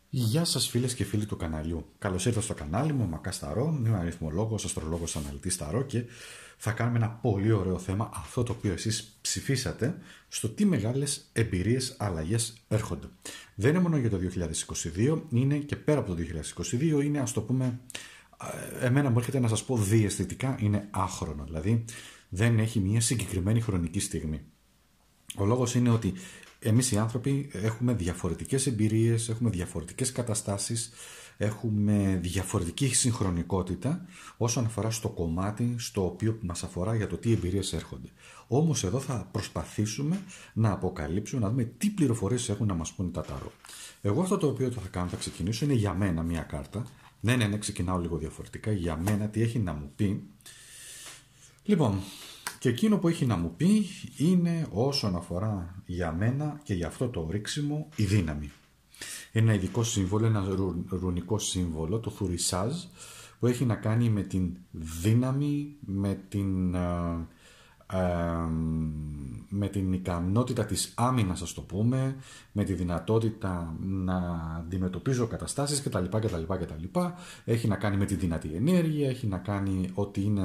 Γεια σας φίλες και φίλοι του καναλιού. Καλώς ήρθατε στο κανάλι μου, Μακάς Ταρό. Είμαι αριθμολόγος, αστρολόγος, αναλυτής Ταρό και θα κάνουμε ένα πολύ ωραίο θέμα, αυτό το οποίο εσείς ψηφίσατε, στο τι μεγάλες εμπειρίες, αλλαγές έρχονται. Δεν είναι μόνο για το 2022, είναι και πέρα από το 2022, είναι, ας το πούμε, εμένα μου έρχεται να σας πω διαισθητικά, είναι άχρονο, δηλαδή δεν έχει μια συγκεκριμένη χρονική στιγμή. Ο λόγος είναι ότι εμείς οι άνθρωποι έχουμε διαφορετικές εμπειρίες, έχουμε διαφορετικές καταστάσεις, έχουμε διαφορετική συγχρονικότητα όσον αφορά στο κομμάτι στο οποίο μας αφορά για το τι εμπειρίες έρχονται. Όμως εδώ θα προσπαθήσουμε να αποκαλύψουμε, να δούμε τι πληροφορίες έχουν να μας πούνε τα ταρό. Εγώ αυτό το οποίο θα κάνω, θα ξεκινήσω, είναι για μένα μία κάρτα. Ναι, ξεκινάω λίγο διαφορετικά. Για μένα τι έχει να μου πει. Λοιπόν, και εκείνο που έχει να μου πει είναι όσον αφορά για μένα και για αυτό το ρίξιμο η δύναμη. Ένα ειδικό σύμβολο, ένα ρουνικό σύμβολο, το θουρισάζ, που έχει να κάνει με την δύναμη, με την ικανότητα της άμυνας, ας το πούμε, με τη δυνατότητα να αντιμετωπίζω καταστάσεις κτλ. Έχει να κάνει με τη δυνατή ενέργεια, έχει να κάνει ότι είναι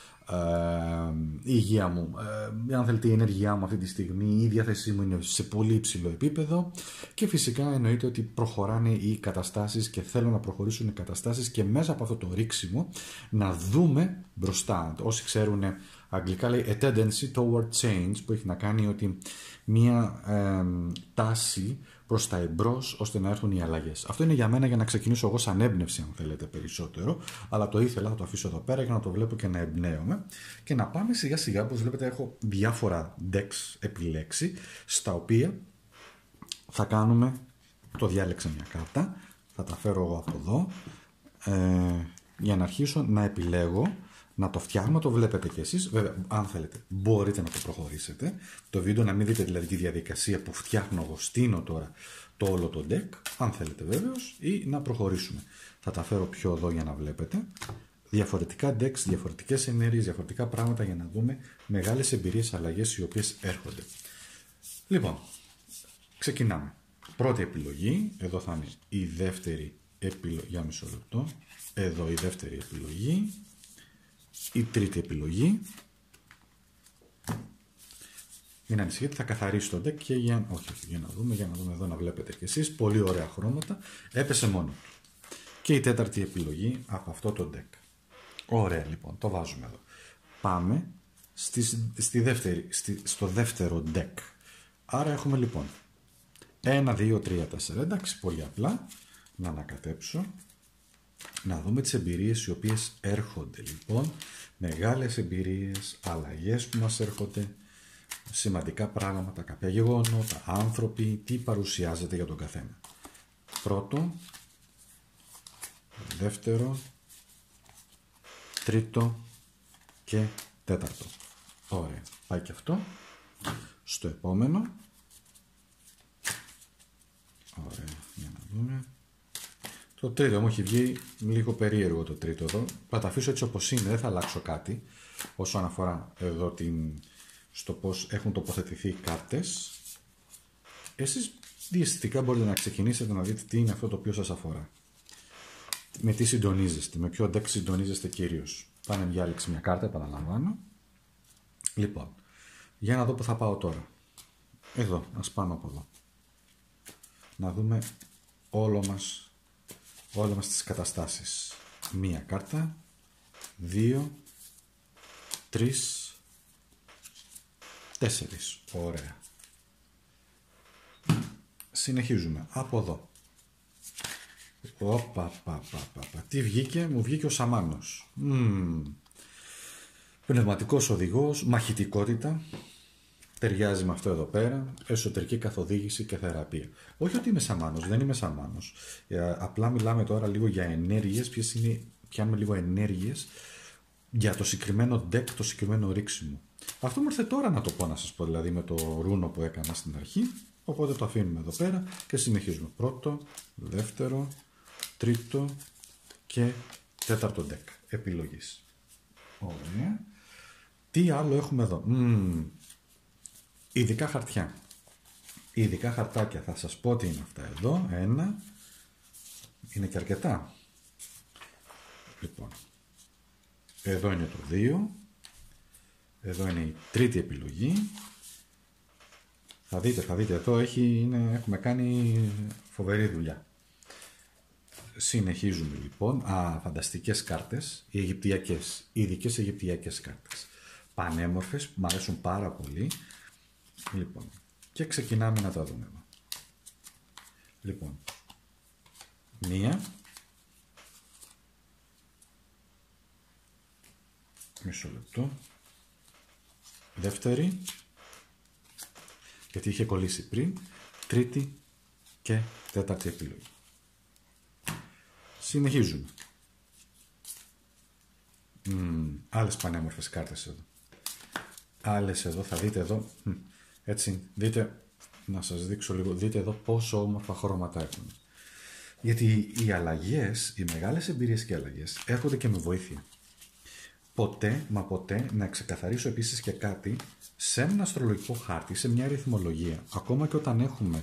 η υγεία μου, αν θέλετε η ενέργειά μου αυτή τη στιγμή, η διάθεσή μου είναι σε πολύ υψηλό επίπεδο και φυσικά εννοείται ότι προχωράνε οι καταστάσεις και θέλω να προχωρήσουν οι καταστάσεις και μέσα από αυτό το ρίξιμο να δούμε μπροστά. Όσοι ξέρουν αγγλικά λέει a tendency toward change, που έχει να κάνει ότι μια τάση προς τα εμπρός ώστε να έρθουν οι αλλαγές. Αυτό είναι για μένα, για να ξεκινήσω εγώ σαν έμπνευση, αν θέλετε, περισσότερο, αλλά το ήθελα, θα το αφήσω εδώ πέρα για να το βλέπω και να εμπνέομαι και να πάμε σιγά σιγά. Όπως βλέπετε έχω διάφορα decks επιλέξει, στα οποία θα κάνουμε, το διάλεξα μια κάρτα, θα τα φέρω εγώ από εδώ, για να αρχίσω να επιλέγω, να το φτιάχνω, το βλέπετε κι εσείς. Βέβαια, αν θέλετε, μπορείτε να το προχωρήσετε. Το βίντεο να μην δείτε δηλαδή τη διαδικασία που φτιάχνω εγώ, στείνω τώρα το όλο το deck, αν θέλετε βέβαιος, ή να προχωρήσουμε. Θα τα φέρω πιο εδώ για να βλέπετε. Διαφορετικά decks, διαφορετικές ενέργειες, διαφορετικά πράγματα για να δούμε μεγάλες εμπειρίες, αλλαγές οι οποίες έρχονται. Λοιπόν, ξεκινάμε. Πρώτη επιλογή, εδώ θα είναι η δεύτερη επιλογή, για μισό λεπτό. Εδώ η δεύτερη επιλογή. Η τρίτη επιλογή. Μην ανησυχείτε, θα καθαρίσω το deck και για να δούμε εδώ να βλέπετε κι εσείς. Πολύ ωραία χρώματα. Έπεσε μόνο. Και η τέταρτη επιλογή από αυτό το deck. Ωραία, λοιπόν, το βάζουμε εδώ. Πάμε στο δεύτερο deck. Άρα έχουμε λοιπόν 1, 2, 3, 4. Εντάξει, πολύ απλά. Να ανακατέψω. Να δούμε τις εμπειρίες οι οποίες έρχονται, λοιπόν, μεγάλες εμπειρίες, αλλαγές που μας έρχονται, σημαντικά πράγματα, κάποια γεγονότα, άνθρωποι, τι παρουσιάζεται για τον καθένα. Πρώτο, δεύτερο, τρίτο και τέταρτο. Ωραία, πάει και αυτό. Στο επόμενο. Ωραία, για να δούμε. Το τρίτο μου έχει βγει λίγο περίεργο, το τρίτο εδώ. Θα τα αφήσω έτσι όπως είναι, δεν θα αλλάξω κάτι όσον αφορά εδώ στο πώς έχουν τοποθετηθεί οι κάρτες. Εσείς διαισθητικά μπορείτε να ξεκινήσετε να δείτε τι είναι αυτό το οποίο σας αφορά. Με τι συντονίζεστε, με ποιο deck συντονίζεστε κυρίως. Πάνε διάλεξη μια κάρτα, επαναλαμβάνω. Λοιπόν, για να δω που θα πάω τώρα. Εδώ, ας πάμε από εδώ. Να δούμε όλες μας τις καταστάσεις. Μία κάρτα, 2, 3, 4. Ωραία. Συνεχίζουμε από εδώ. Τι βγήκε? Μου βγήκε ο Σαμάνος. Πνευματικός οδηγός, μαχητικότητα. Ταιριάζει με αυτό εδώ πέρα, εσωτερική καθοδήγηση και θεραπεία. Όχι ότι είμαι σαμάνος, δεν είμαι σαμάνος. Απλά μιλάμε τώρα λίγο για ενέργειες, πιάνουμε λίγο ενέργειες για το συγκεκριμένο deck, το συγκεκριμένο ρίξιμο. Αυτό μου ήρθε τώρα να το πω, να σας πω, δηλαδή με το ρούνο που έκανα στην αρχή. Οπότε το αφήνουμε εδώ πέρα και συνεχίζουμε. Πρώτο, δεύτερο, τρίτο και τέταρτο deck επιλογής. Ωραία. Τι άλλο έχουμε εδώ? Ειδικά χαρτιά. Ειδικά χαρτάκια. Θα σας πω τι είναι αυτά εδώ. 1, Είναι και αρκετά. Λοιπόν, εδώ είναι το 2. Εδώ είναι η τρίτη επιλογή. Θα δείτε, εδώ έχουμε κάνει φοβερή δουλειά. Συνεχίζουμε λοιπόν. Φανταστικές κάρτες, οι Αιγυπτιακές, ειδικές Αιγυπτιακές κάρτες. Πανέμορφες, μου αρέσουν πάρα πολύ. Λοιπόν, και ξεκινάμε να τα δούμε εδώ. Λοιπόν, μία. Μισό λεπτό. Δεύτερη. Γιατί είχε κολλήσει πριν. Τρίτη και τέταρτη επιλογή. Συνεχίζουμε. Άλλες πανέμορφες κάρτες εδώ. Άλλες εδώ, θα δείτε εδώ. Έτσι, δείτε, να σας δείξω λίγο. Δείτε εδώ πόσο όμορφα χρώματα έχουν. Γιατί οι αλλαγές, οι μεγάλες εμπειρίες και αλλαγές έρχονται και με βοήθεια. Ποτέ, μα ποτέ, να ξεκαθαρίσω επίσης και κάτι, σε ένα αστρολογικό χάρτη, σε μια αριθμολογία, ακόμα και όταν έχουμε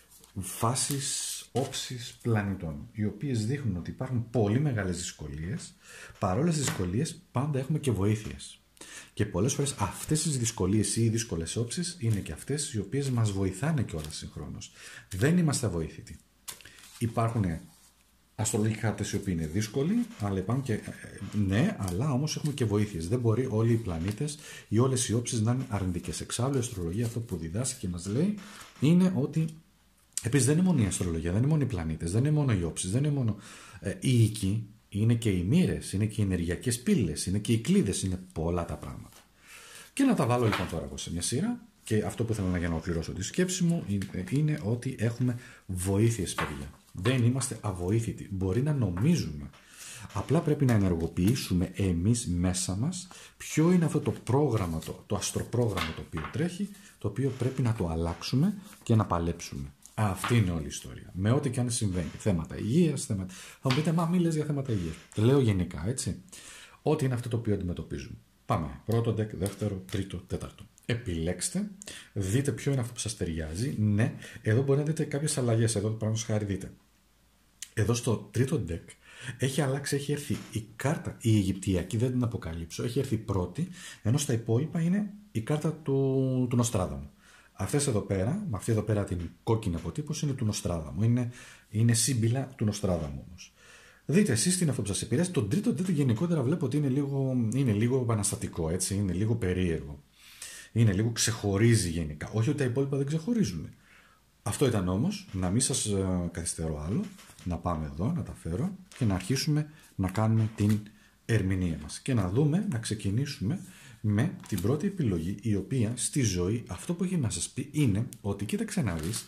φάσεις, όψεις πλανητών, οι οποίες δείχνουν ότι υπάρχουν πολύ μεγάλες δυσκολίες, παρόλες τις δυσκολίες πάντα έχουμε και βοήθειες. Και πολλές φορές αυτές τις δυσκολίες ή οι δύσκολες όψεις είναι και αυτές οι οποίες μας βοηθάνε κιόλας συγχρόνως. Δεν είμαστε αβοήθητοι. Υπάρχουν αστρολογικοί χάρτες οι οποίοι είναι δύσκολοι, αλλά υπάρχουν και. Ναι, αλλά όμως έχουμε και βοήθειες. Δεν μπορεί όλοι οι πλανήτες ή όλες οι όψεις να είναι αρνητικές. Εξάλλου η αστρολογία αυτό που διδάσκει και μας λέει είναι ότι. Επίσης δεν είναι μόνο η αστρολογία, δεν είναι μόνο οι πλανήτες, δεν είναι μόνο οι όψεις, δεν είναι μόνο οι οίκοι, είναι και οι μοίρες, είναι και οι ενεργειακές πύλες, είναι και οι κλείδες, είναι πολλά τα πράγματα. Και να τα βάλω λοιπόν τώρα εγώ σε μια σειρά. Και αυτό που θέλω για να ολοκληρώσω τη σκέψη μου είναι ότι έχουμε βοήθειες, παιδιά. Δεν είμαστε αβοήθητοι. Μπορεί να νομίζουμε. Απλά πρέπει να ενεργοποιήσουμε εμείς μέσα μας ποιο είναι αυτό το πρόγραμμα, το αστροπρόγραμμα το οποίο τρέχει, το οποίο πρέπει να το αλλάξουμε και να παλέψουμε. Αυτή είναι όλη η ιστορία. Με ό,τι και αν συμβαίνει. Θέματα υγείας, θέματα. Θα μου πείτε, μα μη λες για θέματα υγείας. Λέω γενικά, έτσι. Ό,τι είναι αυτό το οποίο αντιμετωπίζουμε. Πάμε. Πρώτο deck, δεύτερο, τρίτο, τέταρτο. Επιλέξτε, δείτε ποιο είναι αυτό που σας ταιριάζει. Ναι, εδώ μπορεί να δείτε κάποιες αλλαγές. Εδώ, παραδείγματος χάρη, δείτε. Εδώ στο τρίτο deck έχει αλλάξει, έχει έρθει η κάρτα, η Αιγυπτιακή, δεν την αποκαλύψω, έχει έρθει πρώτη, ενώ στα υπόλοιπα είναι η κάρτα του Νοστράδαμου. Αυτές εδώ πέρα, με αυτή εδώ πέρα την κόκκινη αποτύπωση, είναι του Νοστράδαμου. Είναι σύμπηλα του Νοστράδαμου όμως. Δείτε εσείς τι είναι αυτό που σας επηρεάζει. Το τρίτο deck γενικότερα βλέπω ότι είναι λίγο επαναστατικό, έτσι, είναι λίγο περίεργο. Είναι λίγο ξεχωρίζει γενικά. Όχι ότι τα υπόλοιπα δεν ξεχωρίζουν. Αυτό ήταν όμως, να μην σας καθυστερώ άλλο, να πάμε εδώ, να τα φέρω και να αρχίσουμε να κάνουμε την ερμηνεία μας. Και να δούμε, να ξεκινήσουμε με την πρώτη επιλογή, η οποία στη ζωή αυτό που έχει να σας πει είναι ότι κοίταξε να δεις,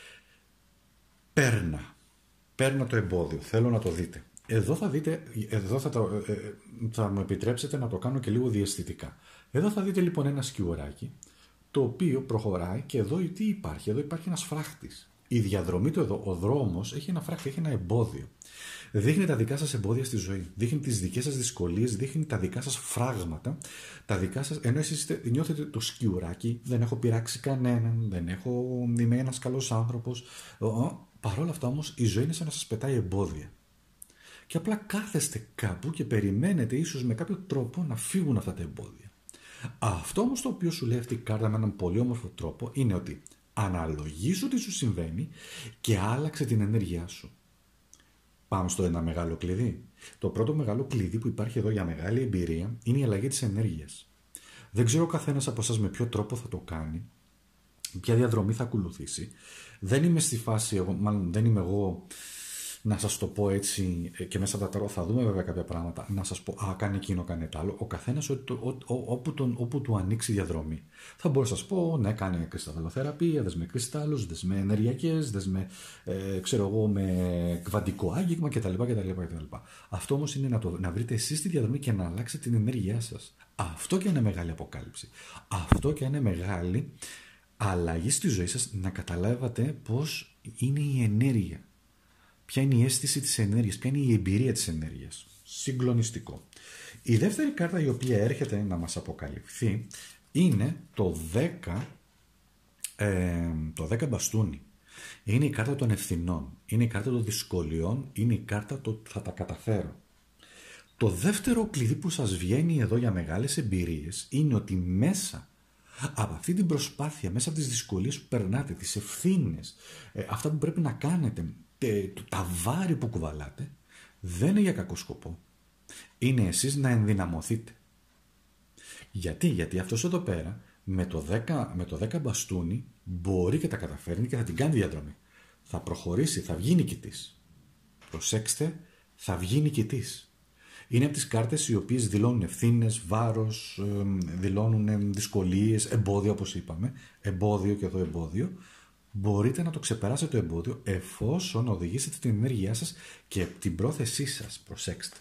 παίρνα το εμπόδιο, θέλω να το δείτε. Εδώ θα δείτε, εδώ θα μου επιτρέψετε να το κάνω και λίγο διαισθητικά. Εδώ θα δείτε λοιπόν ένα σκιουράκι, το οποίο προχωράει και εδώ τι υπάρχει. Εδώ υπάρχει ένας φράχτης. Η διαδρομή του εδώ, ο δρόμος, έχει ένα φράχτη, έχει ένα εμπόδιο. Δείχνει τα δικά σας εμπόδια στη ζωή. Δείχνει τις δικές σας δυσκολίες, δείχνει τα δικά σας φράγματα, τα δικά σας. Ενώ εσείς νιώθετε το σκιουράκι, δεν έχω πειράξει κανέναν, είμαι ένας καλός άνθρωπος. Παρ' όλα αυτά όμως η ζωή είναι σαν να σας πετάει εμπόδια. Και απλά κάθεστε κάπου και περιμένετε ίσως με κάποιο τρόπο να φύγουν αυτά τα εμπόδια. Αυτό όμως το οποίο σου λέει αυτή η κάρτα με έναν πολύ όμορφο τρόπο είναι ότι αναλογίσου τι σου συμβαίνει και άλλαξε την ενέργειά σου. Πάμε στο ένα μεγάλο κλειδί. Το πρώτο μεγάλο κλειδί που υπάρχει εδώ για μεγάλη εμπειρία είναι η αλλαγή της ενέργειας. Δεν ξέρω ο καθένας από εσάς με ποιο τρόπο θα το κάνει, ποια διαδρομή θα ακολουθήσει. Δεν είμαι στη φάση, μάλλον δεν είμαι εγώ να σας το πω έτσι και μέσα από τα ταρό θα δούμε βέβαια κάποια πράγματα, να σας πω κάνει εκείνο, κάνει το άλλο. Ο καθένας όπου του ανοίξει η διαδρομή. Θα μπορώ να σας πω, ναι, κάνει κρυσταλλοθεραπεία, δες με κρυστάλλους, δες με ενεργειακές, δες με, με κβαντικό άγγιγμα κτλ. Αυτό όμως είναι να βρείτε εσείς τη διαδρομή και να αλλάξετε την ενέργειά σας. Αυτό και είναι μεγάλη αποκάλυψη. Αυτό και είναι μεγάλη αλλαγή στη ζωή σας, να καταλάβατε πώς είναι η ενέργεια. Ποια είναι η αίσθηση της ενέργειας, ποια είναι η εμπειρία της ενέργειας. Συγκλονιστικό. Η δεύτερη κάρτα η οποία έρχεται να μας αποκαλυφθεί είναι το 10 μπαστούνι. Είναι η κάρτα των ευθυνών, είναι η κάρτα των δυσκολιών, είναι η κάρτα το θα τα καταφέρω. Το δεύτερο κλειδί που σας βγαίνει εδώ για μεγάλες εμπειρίες είναι ότι μέσα από αυτή την προσπάθεια, μέσα από τις δυσκολίες που περνάτε, τις ευθύνες, αυτά που πρέπει να κάνετε, τα βάρη που κουβαλάτε, δεν είναι για κακό σκοπό. Είναι εσείς να ενδυναμωθείτε. Γιατί αυτός εδώ πέρα με το 10 μπαστούνι μπορεί και τα καταφέρνει και θα την κάνει διαδρομή. Θα προχωρήσει, θα βγει νικητής. Προσέξτε, θα βγει νικητής. Είναι από τις κάρτες οι οποίες δηλώνουν ευθύνες, βάρος, δηλώνουν δυσκολίες, εμπόδιο όπως είπαμε. Εμπόδιο και εδώ εμπόδιο. Μπορείτε να το ξεπεράσετε το εμπόδιο εφόσον οδηγήσετε την ενέργειά σας και την πρόθεσή σας. Προσέξτε.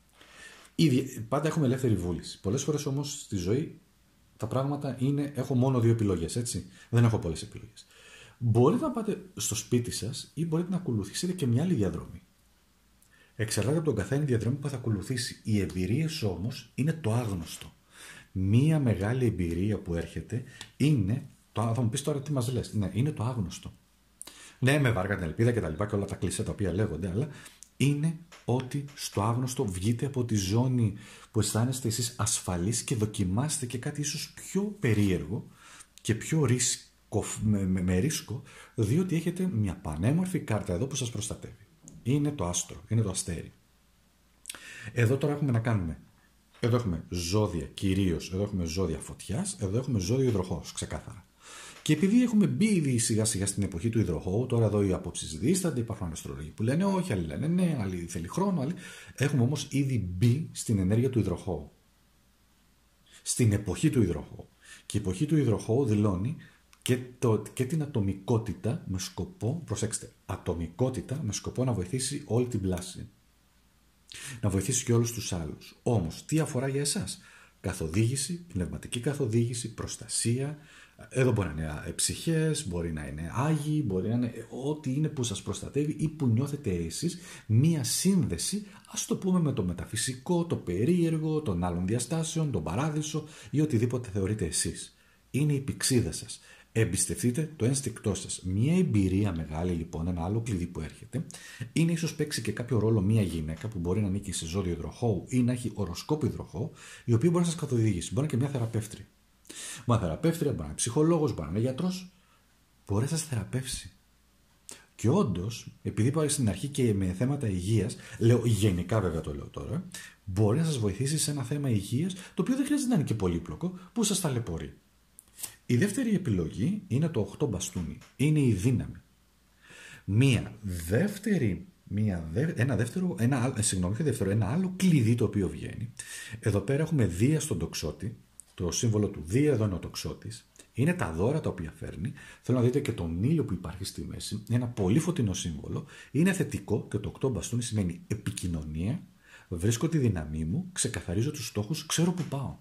Πάντα έχουμε ελεύθερη βούληση. Πολλές φορές όμως στη ζωή τα πράγματα είναι, έχω μόνο 2 επιλογές, έτσι. Δεν έχω πολλές επιλογές. Μπορείτε να πάτε στο σπίτι σας ή μπορείτε να ακολουθήσετε και μια άλλη διαδρομή. Εξαρτάται από τον καθένα διαδρομή που θα ακολουθήσει. Οι εμπειρίες όμως είναι το άγνωστο. Μία μεγάλη εμπειρία που έρχεται είναι, θα μου πεις τώρα τι μας λες, ναι, είναι το άγνωστο. Ναι, με βάρκα την ελπίδα και τα λοιπά και όλα τα κλισέ τα οποία λέγονται, αλλά είναι ότι στο άγνωστο βγείτε από τη ζώνη που αισθάνεστε εσείς ασφαλείς και δοκιμάστε και κάτι ίσως πιο περίεργο και πιο με ρίσκο, διότι έχετε μια πανέμορφη κάρτα εδώ που σας προστατεύει. Είναι το άστρο, είναι το αστέρι. Εδώ τώρα έχουμε να κάνουμε. Εδώ έχουμε ζώδια κυρίως, εδώ έχουμε ζώδια φωτιάς, εδώ έχουμε ζώδιο υδροχόος, ξεκάθαρα. Και επειδή έχουμε μπει ήδη σιγά σιγά στην εποχή του υδροχόου, τώρα εδώ οι απόψεις δίστανται, υπάρχουν αστρολόγοι που λένε όχι, άλλοι λένε ναι, άλλοι θέλει χρόνο, άλλοι. Έχουμε όμως ήδη μπει στην ενέργεια του υδροχόου. Στην εποχή του υδροχόου. Και η εποχή του υδροχόου δηλώνει και την ατομικότητα με σκοπό, προσέξτε, ατομικότητα με σκοπό να βοηθήσει όλη την πλάση. Να βοηθήσει και όλους τους άλλους. Όμως, τι αφορά για εσάς? Καθοδήγηση, πνευματική καθοδήγηση, προστασία. Εδώ μπορεί να είναι ψυχές, μπορεί να είναι άγιοι, μπορεί να είναι ό,τι είναι που σας προστατεύει ή που νιώθετε εσείς μία σύνδεση, ας το πούμε, με το μεταφυσικό, το περίεργο, των άλλων διαστάσεων, τον παράδεισο ή οτιδήποτε θεωρείτε εσείς. Είναι η πηξίδα σας. Εμπιστευτείτε το ένστικτό σας. Μία εμπειρία μεγάλη λοιπόν, ένα άλλο κλειδί που έρχεται, είναι ίσως παίξει και κάποιο ρόλο μία γυναίκα που μπορεί να ανήκει σε ζώδιο υδροχόου ή να έχει οροσκόπο υδροχόου, η οποία μπορεί να σας καθοδηγήσει. Μπορεί να είναι και μια θεραπεύτρια. Μια θεραπεύτρια, μπορεί να είναι ψυχολόγος, μπορεί να είναι γιατρός, μπορεί να σας θεραπεύσει. Και όντως, επειδή πάει στην αρχή και με θέματα υγείας, λέω γενικά βέβαια το λέω τώρα, μπορεί να σας βοηθήσει σε ένα θέμα υγείας, το οποίο δεν χρειάζεται να είναι και πολύπλοκο, που σας ταλαιπωρεί. Η δεύτερη επιλογή είναι το 8 μπαστούνι. Είναι η δύναμη. Ένα άλλο κλειδί το οποίο βγαίνει. Εδώ πέρα έχουμε Δία στον τοξότη. Το σύμβολο του Δία εδώ είναι ο τοξότης. Είναι τα δώρα τα οποία φέρνει. Θέλω να δείτε και τον ήλιο που υπάρχει στη μέση. Είναι ένα πολύ φωτεινό σύμβολο. Είναι θετικό και το 8 μπαστούνι σημαίνει επικοινωνία. Βρίσκω τη δύναμή μου, ξεκαθαρίζω τους στόχους, ξέρω που πάω.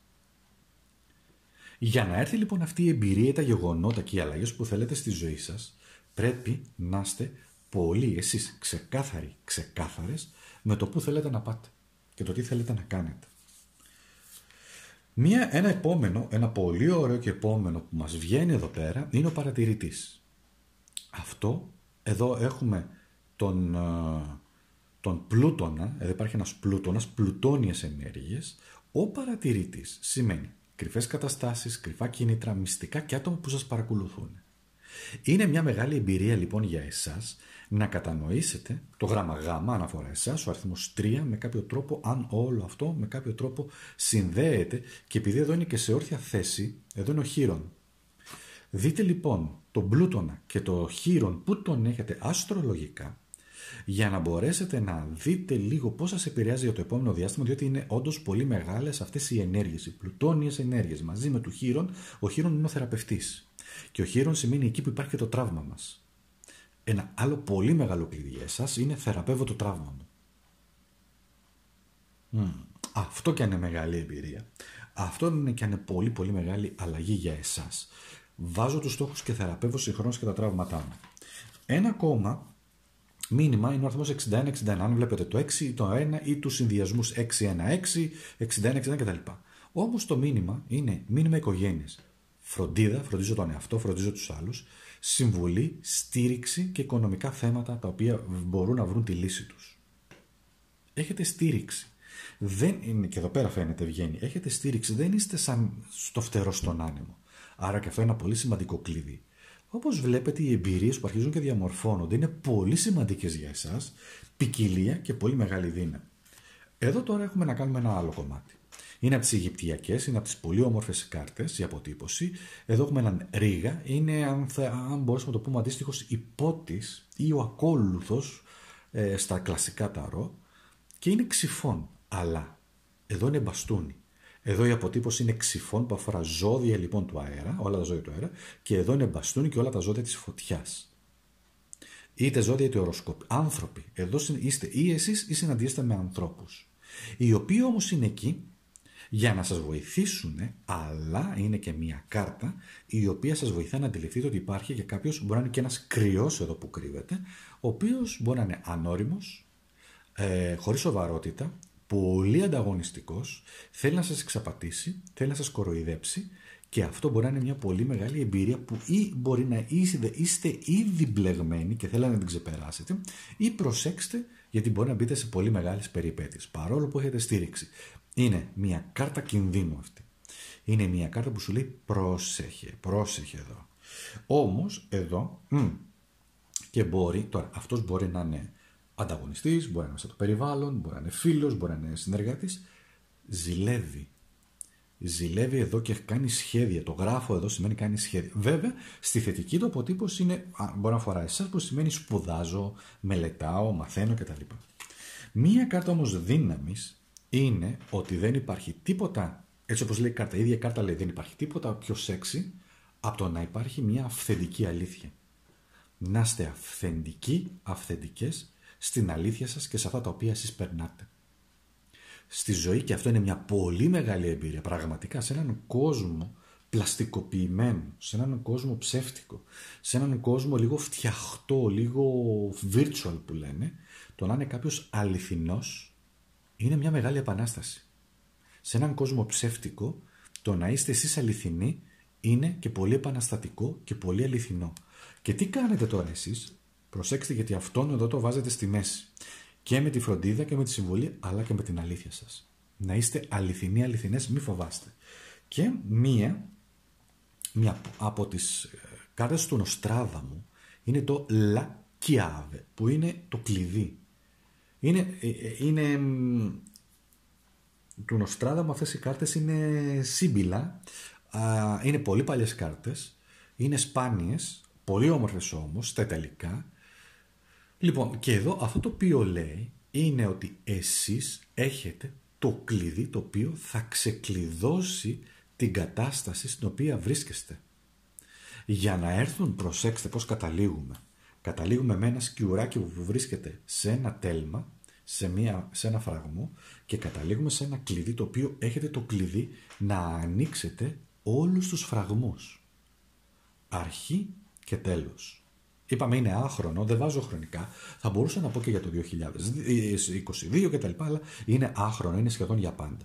Για να έρθει λοιπόν αυτή η εμπειρία, τα γεγονότα και οι αλλαγές που θέλετε στη ζωή σας, πρέπει να είστε πολύ εσείς ξεκάθαρες με το που θέλετε να πάτε και το τι θέλετε να κάνετε. Ένα πολύ ωραίο και επόμενο που μας βγαίνει εδώ πέρα είναι ο παρατηρητής. Αυτό, εδώ έχουμε τον Πλούτονα, εδώ υπάρχει ένας Πλούτονας, πλουτόνιες ενέργειες. Ο παρατηρητής σημαίνει κρυφές καταστάσεις, κρυφά κίνητρα, μυστικά και άτομα που σας παρακολουθούν. Είναι μια μεγάλη εμπειρία λοιπόν για εσάς να κατανοήσετε το γράμμα Γ αναφορά εσάς, ο αριθμός 3 με κάποιο τρόπο, αν όλο αυτό με κάποιο τρόπο συνδέεται, και επειδή εδώ είναι και σε όρθια θέση, εδώ είναι ο Χείρον. Δείτε λοιπόν τον Πλούτονα και το Χείρον που τον έχετε αστρολογικά, για να μπορέσετε να δείτε λίγο πώς σας επηρεάζει για το επόμενο διάστημα, διότι είναι όντως πολύ μεγάλες αυτές οι ενέργειες, οι πλουτόνιες ενέργειες. Μαζί με του Χείρον, ο Χείρον είναι ο θεραπευτής. Και ο Χείρον σημαίνει εκεί που υπάρχει και το τραύμα μας. Ένα άλλο πολύ μεγάλο κλειδί για εσάς είναι θεραπεύω το τραύμα μου. Αυτό και αν είναι μεγάλη εμπειρία. Αυτό είναι και αν είναι πολύ πολύ μεγάλη αλλαγή για εσάς. Βάζω τους στόχους και θεραπεύω συγχρόνως και τα τραύματά μου. Ένα ακόμα μήνυμα είναι ο αριθμός 61-61. Αν βλέπετε το 6, το 1 ή τους συνδυασμούς 6-1-6, 61-61 κτλ. Όμως το μήνυμα είναι μήνυμα οικογένειας. Φροντίδα, φροντίζω τον εαυτό, φροντίζω τους άλλους συμβουλή, στήριξη και οικονομικά θέματα τα οποία μπορούν να βρουν τη λύση τους. Έχετε στήριξη. Δεν είναι, και εδώ πέρα φαίνεται βγαίνει, έχετε στήριξη, δεν είστε σαν στο φτερό στον άνεμο. Άρα και αυτό είναι ένα πολύ σημαντικό κλειδί. Όπως βλέπετε, οι εμπειρίες που αρχίζουν και διαμορφώνονται είναι πολύ σημαντικές για εσάς, ποικιλία και πολύ μεγάλη δύναμη. Εδώ τώρα έχουμε να κάνουμε ένα άλλο κομμάτι. Είναι από τις Αιγυπτιακές, είναι από τις πολύ όμορφες κάρτες, η αποτύπωση. Εδώ έχουμε έναν ρίγα, είναι αν μπορούσαμε να το πούμε αντίστοιχος υπότης ή ο ακόλουθος στα κλασικά ταρό και είναι ξυφών, αλλά εδώ είναι μπαστούνι. Εδώ η αποτύπωση είναι ξυφών που αφορά ζώδια λοιπόν του αέρα, όλα τα ζώδια του αέρα, και εδώ είναι μπαστούνι και όλα τα ζώδια της φωτιάς. Είτε ζώδια είτε οροσκόποι. Άνθρωποι. Εδώ είστε ή εσείς ή συναντήσετε με ανθρώπους. Οι οποίοι όμως είναι εκεί για να σας βοηθήσουν, αλλά είναι και μια κάρτα η οποία σας βοηθά να αντιληφθείτε ότι υπάρχει και κάποιος, μπορεί να είναι και ένας κρυός εδώ που κρύβεται, ο οποίος μπορεί να είναι ανώριμος, χωρίς σοβαρότητα, πολύ ανταγωνιστικός, θέλει να σας εξαπατήσει, θέλει να σας κοροϊδέψει και αυτό μπορεί να είναι μια πολύ μεγάλη εμπειρία που ή μπορεί να είστε ήδη μπλεγμένοι και θέλετε να την ξεπεράσετε ή προσέξτε γιατί μπορεί να μπείτε σε πολύ μεγάλες περιπέτειες παρόλο που έχετε στήριξη. Είναι μια κάρτα κινδύνου αυτή. Είναι μια κάρτα που σου λέει πρόσεχε εδώ. Όμως εδώ και μπορεί, τώρα αυτός μπορεί να είναι ανταγωνιστής, μπορεί να είναι σε το περιβάλλον, μπορεί να είναι φίλος, μπορεί να είναι συνεργάτης. Ζηλεύει εδώ και κάνει σχέδια. Το γράφω εδώ σημαίνει κάνει σχέδια. Βέβαια, στη θετική του αποτύπωση είναι, μπορεί να αφορά εσάς που σημαίνει σπουδάζω, μελετάω, μαθαίνω κτλ. Μία κάρτα όμως δύναμης είναι ότι δεν υπάρχει τίποτα, έτσι όπως λέει η κάρτα, η ίδια κάρτα λέει δεν υπάρχει τίποτα πιο σεξι από το να υπάρχει μια αυθεντική αλήθεια. Να είστε αυθεντικές στην αλήθεια σας και σε αυτά τα οποία εσείς περνάτε. Στη ζωή, και αυτό είναι μια πολύ μεγάλη εμπειρία, πραγματικά σε έναν κόσμο πλαστικοποιημένο, σε έναν κόσμο ψεύτικο, σε έναν κόσμο λίγο φτιαχτό, λίγο virtual που λένε, το να είναι κάποιος αληθινός είναι μια μεγάλη επανάσταση. Σε έναν κόσμο ψεύτικο, το να είστε εσείς αληθινοί είναι και πολύ επαναστατικό και πολύ αληθινό. Και τι κάνετε τώρα εσείς? Προσέξτε, γιατί αυτόν εδώ το βάζετε στη μέση. Και με τη φροντίδα και με τη συμβολή, αλλά και με την αλήθεια σας. Να είστε αληθινοί, αληθινές, μη φοβάστε. Και μία από τις κάρτες του Νοστράδαμου είναι το La Chiave, που είναι το κλειδί. Είναι του Νοστράδαμου, αυτές οι κάρτες είναι σύμπηλα, είναι πολύ παλιές κάρτες, είναι σπάνιες, πολύ όμορφες όμως, στα ιταλικά. Λοιπόν, και εδώ αυτό το οποίο λέει είναι ότι εσείς έχετε το κλειδί το οποίο θα ξεκλειδώσει την κατάσταση στην οποία βρίσκεστε. Για να έρθουν, προσέξτε πώς καταλήγουμε. Καταλήγουμε με ένα σκιουράκι που βρίσκεται σε ένα τέλμα, σε ένα φραγμό και καταλήγουμε σε ένα κλειδί το οποίο έχετε το κλειδί να ανοίξετε όλους τους φραγμούς. Αρχή και τέλος. Είπαμε είναι άχρονο, δεν βάζω χρονικά, θα μπορούσα να πω και για το 2022 και τα λοιπά, αλλά είναι άχρονο, είναι σχεδόν για πάντα.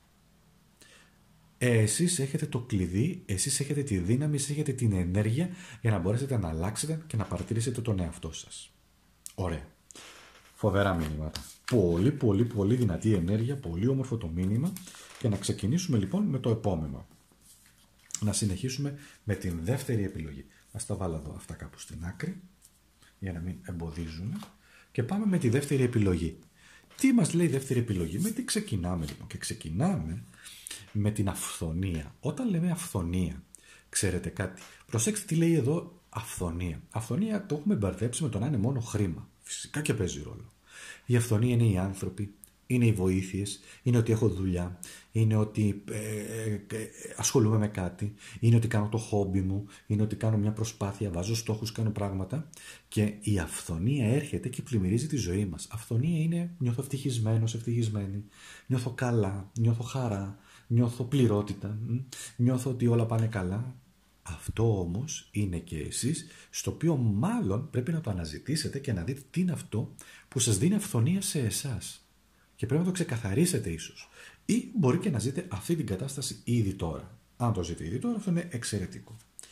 Εσείς έχετε το κλειδί, εσείς έχετε τη δύναμη, εσείς έχετε την ενέργεια για να μπορέσετε να αλλάξετε και να παρατηρήσετε τον εαυτό σας. Ωραία. Φοβερά μήνυματα. Πολύ πολύ πολύ δυνατή ενέργεια, πολύ όμορφο το μήνυμα και να ξεκινήσουμε λοιπόν με το επόμενο. Να συνεχίσουμε με την δεύτερη επιλογή. Ας τα βάλω εδώ αυτά κάπου στην άκρη για να μην εμποδίζουν και πάμε με τη δεύτερη επιλογή. Τι μας λέει η δεύτερη επιλογή? Με τι ξεκινάμε λοιπόν? Και ξεκινάμε με την αυθονία. Όταν λέμε αυθονία, ξέρετε κάτι? Προσέξτε τι λέει εδώ αυθονία. Αυθονία το έχουμε μπερδέψει με το να είναι μόνο χρήμα. Φυσικά και παίζει ρόλο. Η αυθονία είναι οι άνθρωποι, είναι οι βοήθειες, είναι ότι έχω δουλειά, είναι ότι ασχολούμαι με κάτι, είναι ότι κάνω το χόμπι μου, είναι ότι κάνω μια προσπάθεια, βάζω στόχους, κάνω πράγματα και η αυθονία έρχεται και πλημμυρίζει τη ζωή μας. Αυθονία είναι νιώθω ευτυχισμένος, ευτυχισμένη, νιώθω καλά, νιώθω χαρά, νιώθω πληρότητα, νιώθω ότι όλα πάνε καλά. Αυτό όμως είναι και εσείς, στο οποίο μάλλον πρέπει να το αναζητήσετε και να δείτε τι είναι αυτό που σας δίνει αυθονία σε εσάς. Και πρέπει να το ξεκαθαρίσετε ίσως. Ή μπορεί και να ζείτε αυτή την κατάσταση ήδη τώρα. Αν το ζείτε ήδη τώρα, αυτό είναι εξαιρετικό.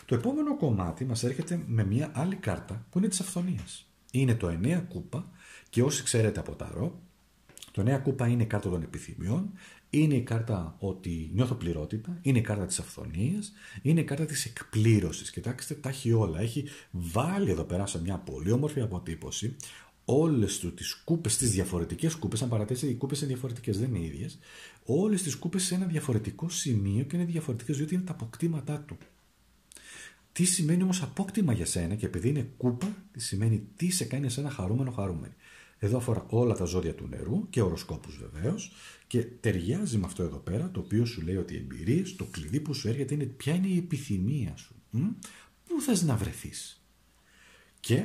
Το επόμενο κομμάτι μας έρχεται με μια άλλη κάρτα που είναι της αυθονίας. Είναι το 9 κούπα και όσοι ξέρετε από τα ρο, το 9 κούπα είναι η κάρτα των επιθυμιών, είναι η κάρτα ότι νιώθω πληρότητα, είναι η κάρτα της αυθονίας, είναι η κάρτα της εκπλήρωσης. Κοιτάξτε, τα έχει όλα. Έχει βάλει εδώ πέρα σε μια πολύ όμορφη αποτύπωση όλες τις κούπες, τις διαφορετικές κούπες. Αν παρατηρήσετε, οι κούπες είναι διαφορετικές, δεν είναι ίδιες. Όλες τις κούπες σε ένα διαφορετικό σημείο και είναι διαφορετικές διότι είναι τα αποκτήματά του. Τι σημαίνει όμως απόκτημα για σένα, και επειδή είναι κούπα, τι σημαίνει τι σε κάνει εσένα χαρούμενο-χαρούμενη. Εδώ αφορά όλα τα ζώδια του νερού και οροσκόπους βεβαίως, και ταιριάζει με αυτό εδώ πέρα, το οποίο σου λέει ότι οι εμπειρίες, το κλειδί που σου έρχεται είναι ποια είναι η επιθυμία σου. Πού θες να βρεθείς. Και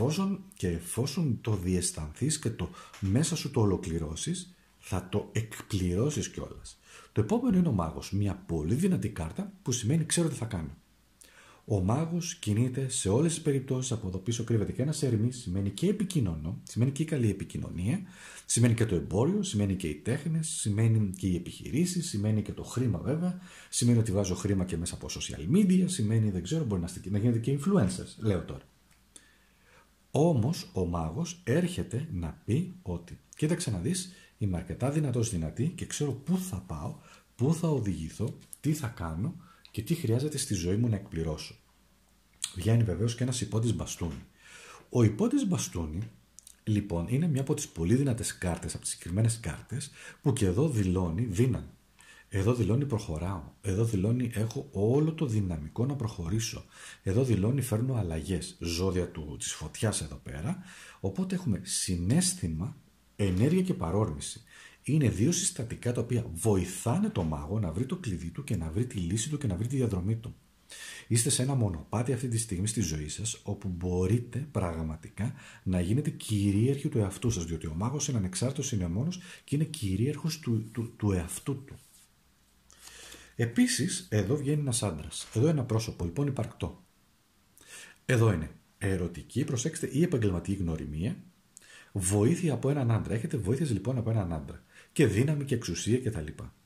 εφόσον το διαισθανθείς και το μέσα σου το ολοκληρώσεις, θα το εκπληρώσεις κιόλας. Το επόμενο είναι ο μάγος, μια πολύ δυνατή κάρτα που σημαίνει ξέρω τι θα κάνω. Ο μάγος κινείται σε όλες τις περιπτώσεις, από εδώ πίσω κρύβεται και ένας ερμής, σημαίνει και επικοινωνώ, σημαίνει και η καλή επικοινωνία, σημαίνει και το εμπόριο, σημαίνει και οι τέχνες, σημαίνει και οι επιχειρήσεις, σημαίνει και το χρήμα βέβαια, σημαίνει ότι βάζω χρήμα και μέσα από social media, σημαίνει δεν ξέρω, μπορεί να γίνεται και influencers, λέω τώρα. Όμως ο μάγος έρχεται να πει ότι κοίταξε να δεις, είμαι αρκετά δυνατή και ξέρω πού θα πάω, πού θα οδηγηθώ, τι θα κάνω και τι χρειάζεται στη ζωή μου να εκπληρώσω. Βγαίνει βεβαίως και ένας υπότης μπαστούνι. Ο υπότης μπαστούνι, λοιπόν, είναι μια από τις πολύ δυνατές κάρτες, από τις συγκεκριμένες κάρτες, που και εδώ δηλώνει δύναμη. Εδώ δηλώνει προχωράω. Εδώ δηλώνει έχω όλο το δυναμικό να προχωρήσω. Εδώ δηλώνει φέρνω αλλαγές. Ζώδια της φωτιάς εδώ πέρα. Οπότε έχουμε συναίσθημα, ενέργεια και παρόρμηση. Είναι δύο συστατικά τα οποία βοηθάνε το μάγο να βρει το κλειδί του και να βρει τη λύση του και να βρει τη διαδρομή του. Είστε σε ένα μονοπάτι αυτή τη στιγμή στη ζωή σας, όπου μπορείτε πραγματικά να γίνετε κυρίαρχοι του εαυτού σας, διότι ο μάγος είναι ανεξάρτητος, είναι μόνος και είναι κυρίαρχος του εαυτού του. Επίσης, εδώ βγαίνει ένας άντρας. Εδώ ένα πρόσωπο, λοιπόν, υπαρκτό. Εδώ είναι ερωτική, προσέξτε, ή επαγγελματική γνωριμία, βοήθεια από έναν άντρα. Έχετε βοήθειες λοιπόν από έναν άντρα. Και δύναμη και εξουσία κτλ.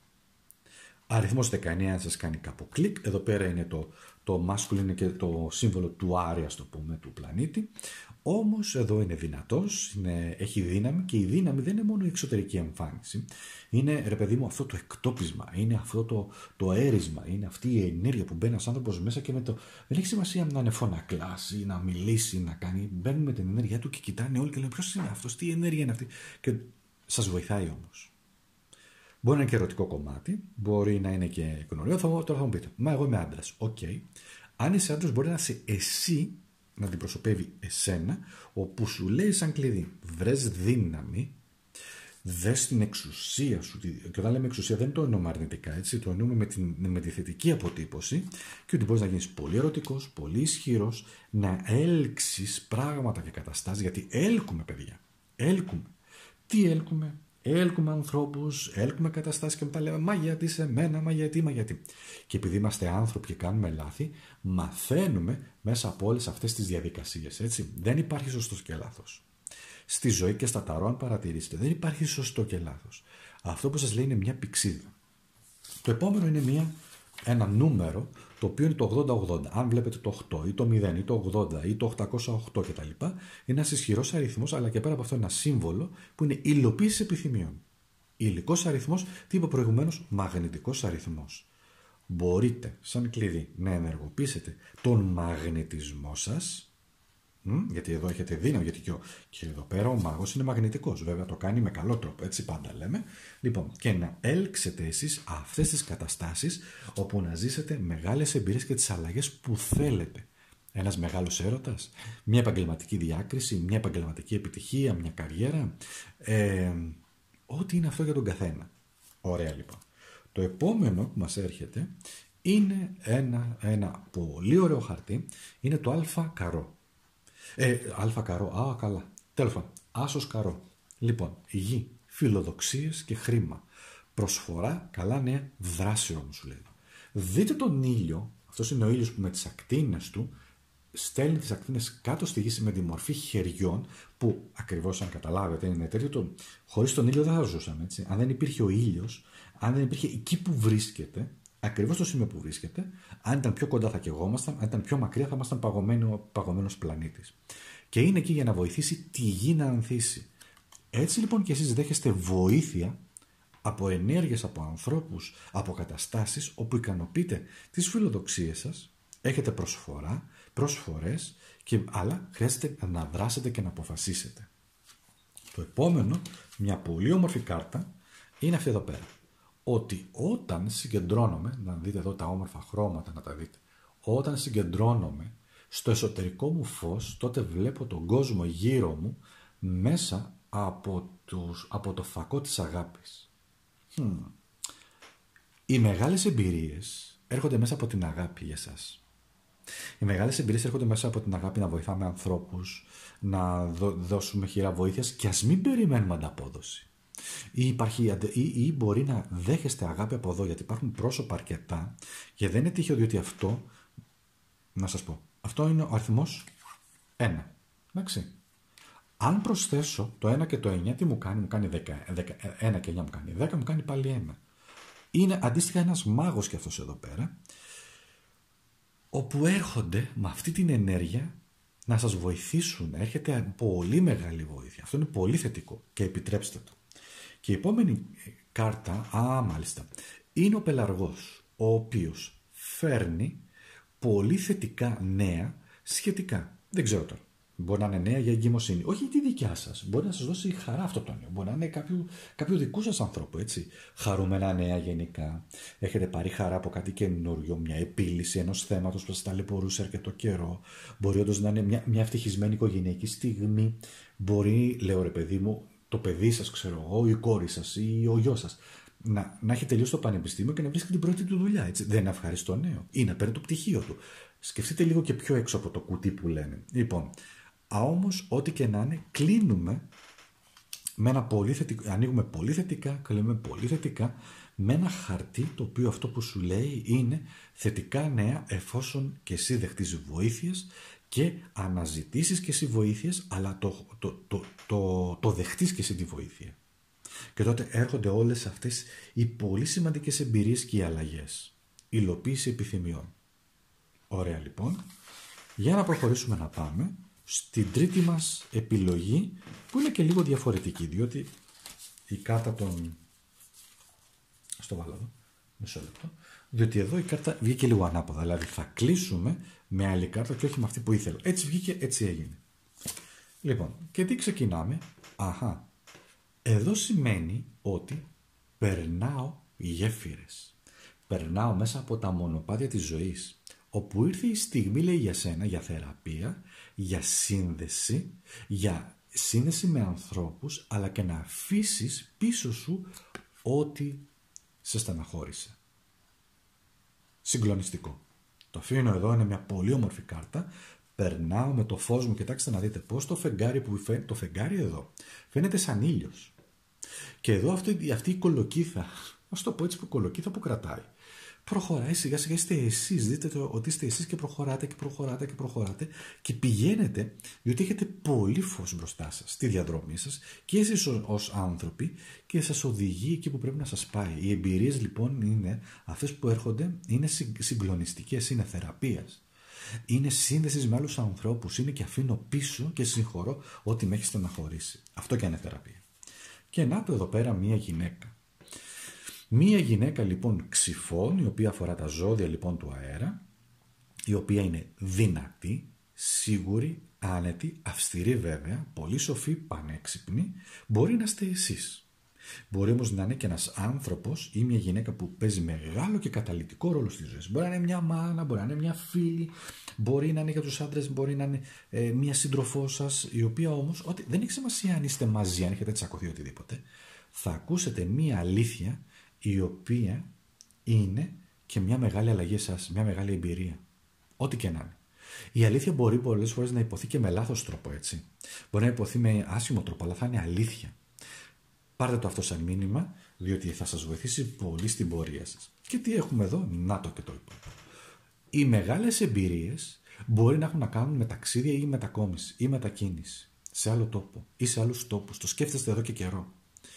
Αριθμός 19, αν σας κάνει κάπου κλικ. Εδώ πέρα είναι το μάσκουλ, είναι και το σύμβολο του Άρη, ας το πούμε, του πλανήτη. Όμως εδώ είναι δυνατός, έχει δύναμη, και η δύναμη δεν είναι μόνο η εξωτερική εμφάνιση. Είναι, ρε παιδί μου, αυτό το εκτόπισμα, είναι αυτό το έρισμα, είναι αυτή η ενέργεια που μπαίνει ένας άνθρωπος μέσα και δεν έχει σημασία να είναι φωνακλάς ή να μιλήσει, να κάνει. Μπαίνουν με την ενέργειά του και κοιτάνε όλοι και λένε ποιος είναι αυτός, τι ενέργεια είναι αυτή. Και σας βοηθάει όμως. Μπορεί να είναι και ερωτικό κομμάτι, μπορεί να είναι και γνωρίο. Τώρα θα μου πείτε, μα εγώ είμαι άντρας. Οκ. Αν είσαι άντρας, μπορεί να είσαι εσύ, να αντιπροσωπεύει εσένα, όπου σου λέει σαν κλειδί, βρες δύναμη, δες την εξουσία σου. Και όταν λέμε εξουσία δεν το εννοούμε αρνητικά, έτσι, το εννοούμε με τη θετική αποτύπωση, και ότι μπορείς να γίνεις πολύ ερωτικός, πολύ ισχυρός, να έλξεις πράγματα και καταστάσεις, γιατί έλκουμε, παιδιά. Έλκουμε. Τι έλκουμε? Έλκουμε ανθρώπους, έλκουμε καταστάσεις και μετά λέμε μα γιατί σε μένα, μα γιατί. Και επειδή είμαστε άνθρωποι και κάνουμε λάθη, μαθαίνουμε μέσα από όλες αυτές τις διαδικασίες, έτσι. Δεν υπάρχει σωστός και λάθος. Στη ζωή και στα ταρό, αν παρατηρήσετε, δεν υπάρχει σωστό και λάθος. Αυτό που σας λέει είναι μια πηξίδα. Το επόμενο είναι ένα νούμερο, το οποίο είναι το 80-80. Αν βλέπετε το 8 ή το 0 ή το 80 ή το 808 κτλ. Είναι ένας ισχυρός αριθμός, αλλά και πέρα από αυτό ένα σύμβολο που είναι υλοποίηση επιθυμιών. Υλικός αριθμός, τι είπα προηγουμένως, μαγνητικός αριθμός. Μπορείτε, σαν κλειδί, να ενεργοποιήσετε τον μαγνητισμό σας, γιατί εδώ έχετε δύναμη, γιατί και εδώ πέρα ο μάγος είναι μαγνητικός. Βέβαια το κάνει με καλό τρόπο, έτσι πάντα λέμε. Λοιπόν, και να έλξετε εσείς αυτές τις καταστάσεις όπου να ζήσετε μεγάλες εμπειρίες και τις αλλαγές που θέλετε. Ένας μεγάλος έρωτας, μια επαγγελματική διάκριση, μια επαγγελματική επιτυχία, μια καριέρα. Ό,τι είναι αυτό για τον καθένα. Ωραία λοιπόν. Το επόμενο που μας έρχεται είναι ένα πολύ ωραίο χαρτί. Είναι το αλφα καρό. Αλφα καρό, καλά. Τέλος πάντων, άσος καρό. Λοιπόν, γη, φιλοδοξίες και χρήμα. Προσφορά, καλά νέα, δράση όμως σου λέει. Δείτε τον ήλιο, αυτός είναι ο ήλιος που με τις ακτίνες του στέλνει τις ακτίνες κάτω στη γη με τη μορφή χεριών, που ακριβώς αν καταλάβετε είναι τέτοιο. Χωρίς τον ήλιο δεν θα ζούσαμε, έτσι. Αν δεν υπήρχε ο ήλιος, αν δεν υπήρχε εκεί που βρίσκεται, ακριβώς στο σημείο που βρίσκεται. Αν ήταν πιο κοντά θα καιγόμασταν, αν ήταν πιο μακριά θα ήμασταν παγωμένος πλανήτης. Και είναι εκεί για να βοηθήσει τη γη να ανθίσει. Έτσι λοιπόν και εσείς δέχεστε βοήθεια από ενέργειες, από ανθρώπους, από καταστάσεις όπου ικανοποιείτε τις φιλοδοξίες σας, έχετε προσφορές, αλλά χρειάζεται να δράσετε και να αποφασίσετε. Το επόμενο, μια πολύ όμορφη κάρτα, είναι αυτή εδώ πέρα. Ότι όταν συγκεντρώνομαι, να δείτε εδώ τα όμορφα χρώματα να τα δείτε, όταν συγκεντρώνομαι στο εσωτερικό μου φως, τότε βλέπω τον κόσμο γύρω μου μέσα από το φακό της αγάπης. Οι μεγάλες εμπειρίες έρχονται μέσα από την αγάπη για εσάς. Οι μεγάλες εμπειρίες έρχονται μέσα από την αγάπη να βοηθάμε ανθρώπους, να δώσουμε χειρά βοήθειας και ας μην περιμένουμε ανταπόδοση. Ή μπορεί να δέχεστε αγάπη από εδώ, γιατί υπάρχουν πρόσωπα αρκετά και δεν είναι τυχαίο, διότι αυτό, να σας πω, αυτό είναι ο αριθμός 1. Εντάξει. Αν προσθέσω το 1 και το 9, τι μου κάνει? Μου κάνει 1 και 9 μου κάνει 10, μου κάνει πάλι 1. Είναι αντίστοιχα ένας μάγος και αυτός εδώ πέρα, όπου έρχονται με αυτή την ενέργεια να σας βοηθήσουν. Έρχεται πολύ μεγάλη βοήθεια. Αυτό είναι πολύ θετικό και επιτρέψτε το. Και η επόμενη κάρτα, μάλιστα, είναι ο πελαργός, ο οποίος φέρνει πολύ θετικά νέα σχετικά. Δεν ξέρω τώρα. Μπορεί να είναι νέα για εγκυμοσύνη. Όχι τη δικιά σας. Μπορεί να σας δώσει χαρά αυτό το νέο. Μπορεί να είναι κάποιου δικού σας ανθρώπου, έτσι. Χαρούμενα νέα γενικά. Έχετε πάρει χαρά από κάτι καινούριο, μια επίλυση ενός θέματος που σας ταλαιπωρούσε αρκετό καιρό. Μπορεί όντως να είναι μια ευτυχισμένη οικογενειακή στιγμή. Μπορεί, λέω ρε παιδί μου, το παιδί σας, ξέρω εγώ, η κόρη σας ή ο γιος σας να έχει τελειώσει το πανεπιστήμιο και να βρίσκει την πρώτη του δουλειά. Έτσι. Δεν είναι ευχαριστώ νέο. Ή να παίρνει το πτυχίο του. Σκεφτείτε λίγο και πιο έξω από το κουτί που λένε. Λοιπόν, όμως, ό,τι και να είναι, κλείνουμε με ένα πολύ θετικό, ανοίγουμε πολύ θετικά, κλείνουμε πολύ θετικά, με ένα χαρτί το οποίο αυτό που σου λέει είναι θετικά νέα, εφόσον και εσύ δεχτείς βοήθειες και αναζητήσεις και εσύ βοήθειες, αλλά το δεχτείς και εσύ τη βοήθεια. Και τότε έρχονται όλες αυτές οι πολύ σημαντικές εμπειρίες και οι αλλαγές. Υλοποίηση επιθυμιών. Ωραία λοιπόν. Για να προχωρήσουμε να πάμε στην τρίτη μας επιλογή, που είναι και λίγο διαφορετική, διότι η κάρτα των... Στο βάλω εδώ, μισό λεπτό. Διότι εδώ η κάρτα βγήκε λίγο ανάποδα, δηλαδή θα κλείσουμε με άλλη κάρτα και όχι με αυτή που ήθελα. Έτσι βγήκε, έτσι έγινε. Λοιπόν, και τι ξεκινάμε? Εδώ σημαίνει ότι περνάω γέφυρες. Περνάω μέσα από τα μονοπάτια της ζωής, όπου ήρθε η στιγμή, λέει, για σένα, για θεραπεία, για σύνδεση με ανθρώπους, αλλά και να αφήσεις πίσω σου ό,τι σε στεναχώρησε. Συγκλονιστικό. Το αφήνω εδώ, είναι μια πολύ όμορφη κάρτα. Περνάω με το φως μου, κοιτάξτε να δείτε πώς το φεγγάρι που φαίνεται, το φεγγάρι εδώ φαίνεται σαν ήλιος. Και εδώ αυτή η κολοκύθα, ας το πω έτσι, που κολοκύθα που κρατάει, προχωράει σιγά σιγά, είστε εσείς, δείτε ότι είστε εσείς και προχωράτε και προχωράτε και προχωράτε και πηγαίνετε, διότι έχετε πολύ φως μπροστά σας στη διαδρομή σας και εσείς ως άνθρωποι και σας οδηγεί εκεί που πρέπει να σας πάει. Οι εμπειρίες λοιπόν είναι αυτές που έρχονται, είναι συγκλονιστικές, είναι θεραπείας. Είναι σύνδεση με άλλους ανθρώπους, είναι και αφήνω πίσω και συγχωρώ ό,τι με έχει στεναχωρήσει. Αυτό και είναι θεραπεία. Και να το εδώ πέρα μία γυναίκα. Μία γυναίκα λοιπόν ξυφών, η οποία αφορά τα ζώδια λοιπόν του αέρα, η οποία είναι δυνατή, σίγουρη, άνετη, αυστηρή βέβαια, πολύ σοφή, πανέξυπνη, μπορεί να είστε εσείς. Μπορεί όμως να είναι και ένας άνθρωπος ή μια γυναίκα που παίζει μεγάλο και καταλυτικό ρόλο στη ζωή. Μπορεί να είναι μια μάνα, μπορεί να είναι μια φίλη, μπορεί να είναι για τους άντρες, μπορεί να είναι μια σύντροφό σας, η οποία όμως, ότι δεν έχει σημασία αν είστε μαζί, αν έχετε τσακωθεί οτιδήποτε, θα ακούσετε μια αλήθεια η οποία είναι και μια μεγάλη αλλαγή σας, μια μεγάλη εμπειρία. Ό,τι και να είναι. Η αλήθεια μπορεί πολλές φορές να υποθεί και με λάθος τρόπο, έτσι. Μπορεί να υποθεί με άσχημο τρόπο, αλλά θα είναι αλήθεια. Πάρτε το αυτό σαν μήνυμα, διότι θα σας βοηθήσει πολύ στην πορεία σας. Και τι έχουμε εδώ? Να το και το είπα. Οι μεγάλες εμπειρίες μπορεί να έχουν να κάνουν με ταξίδια ή μετακόμιση ή μετακίνηση σε άλλο τόπο ή σε άλλους τόπους. Το σκέφτεστε εδώ και καιρό.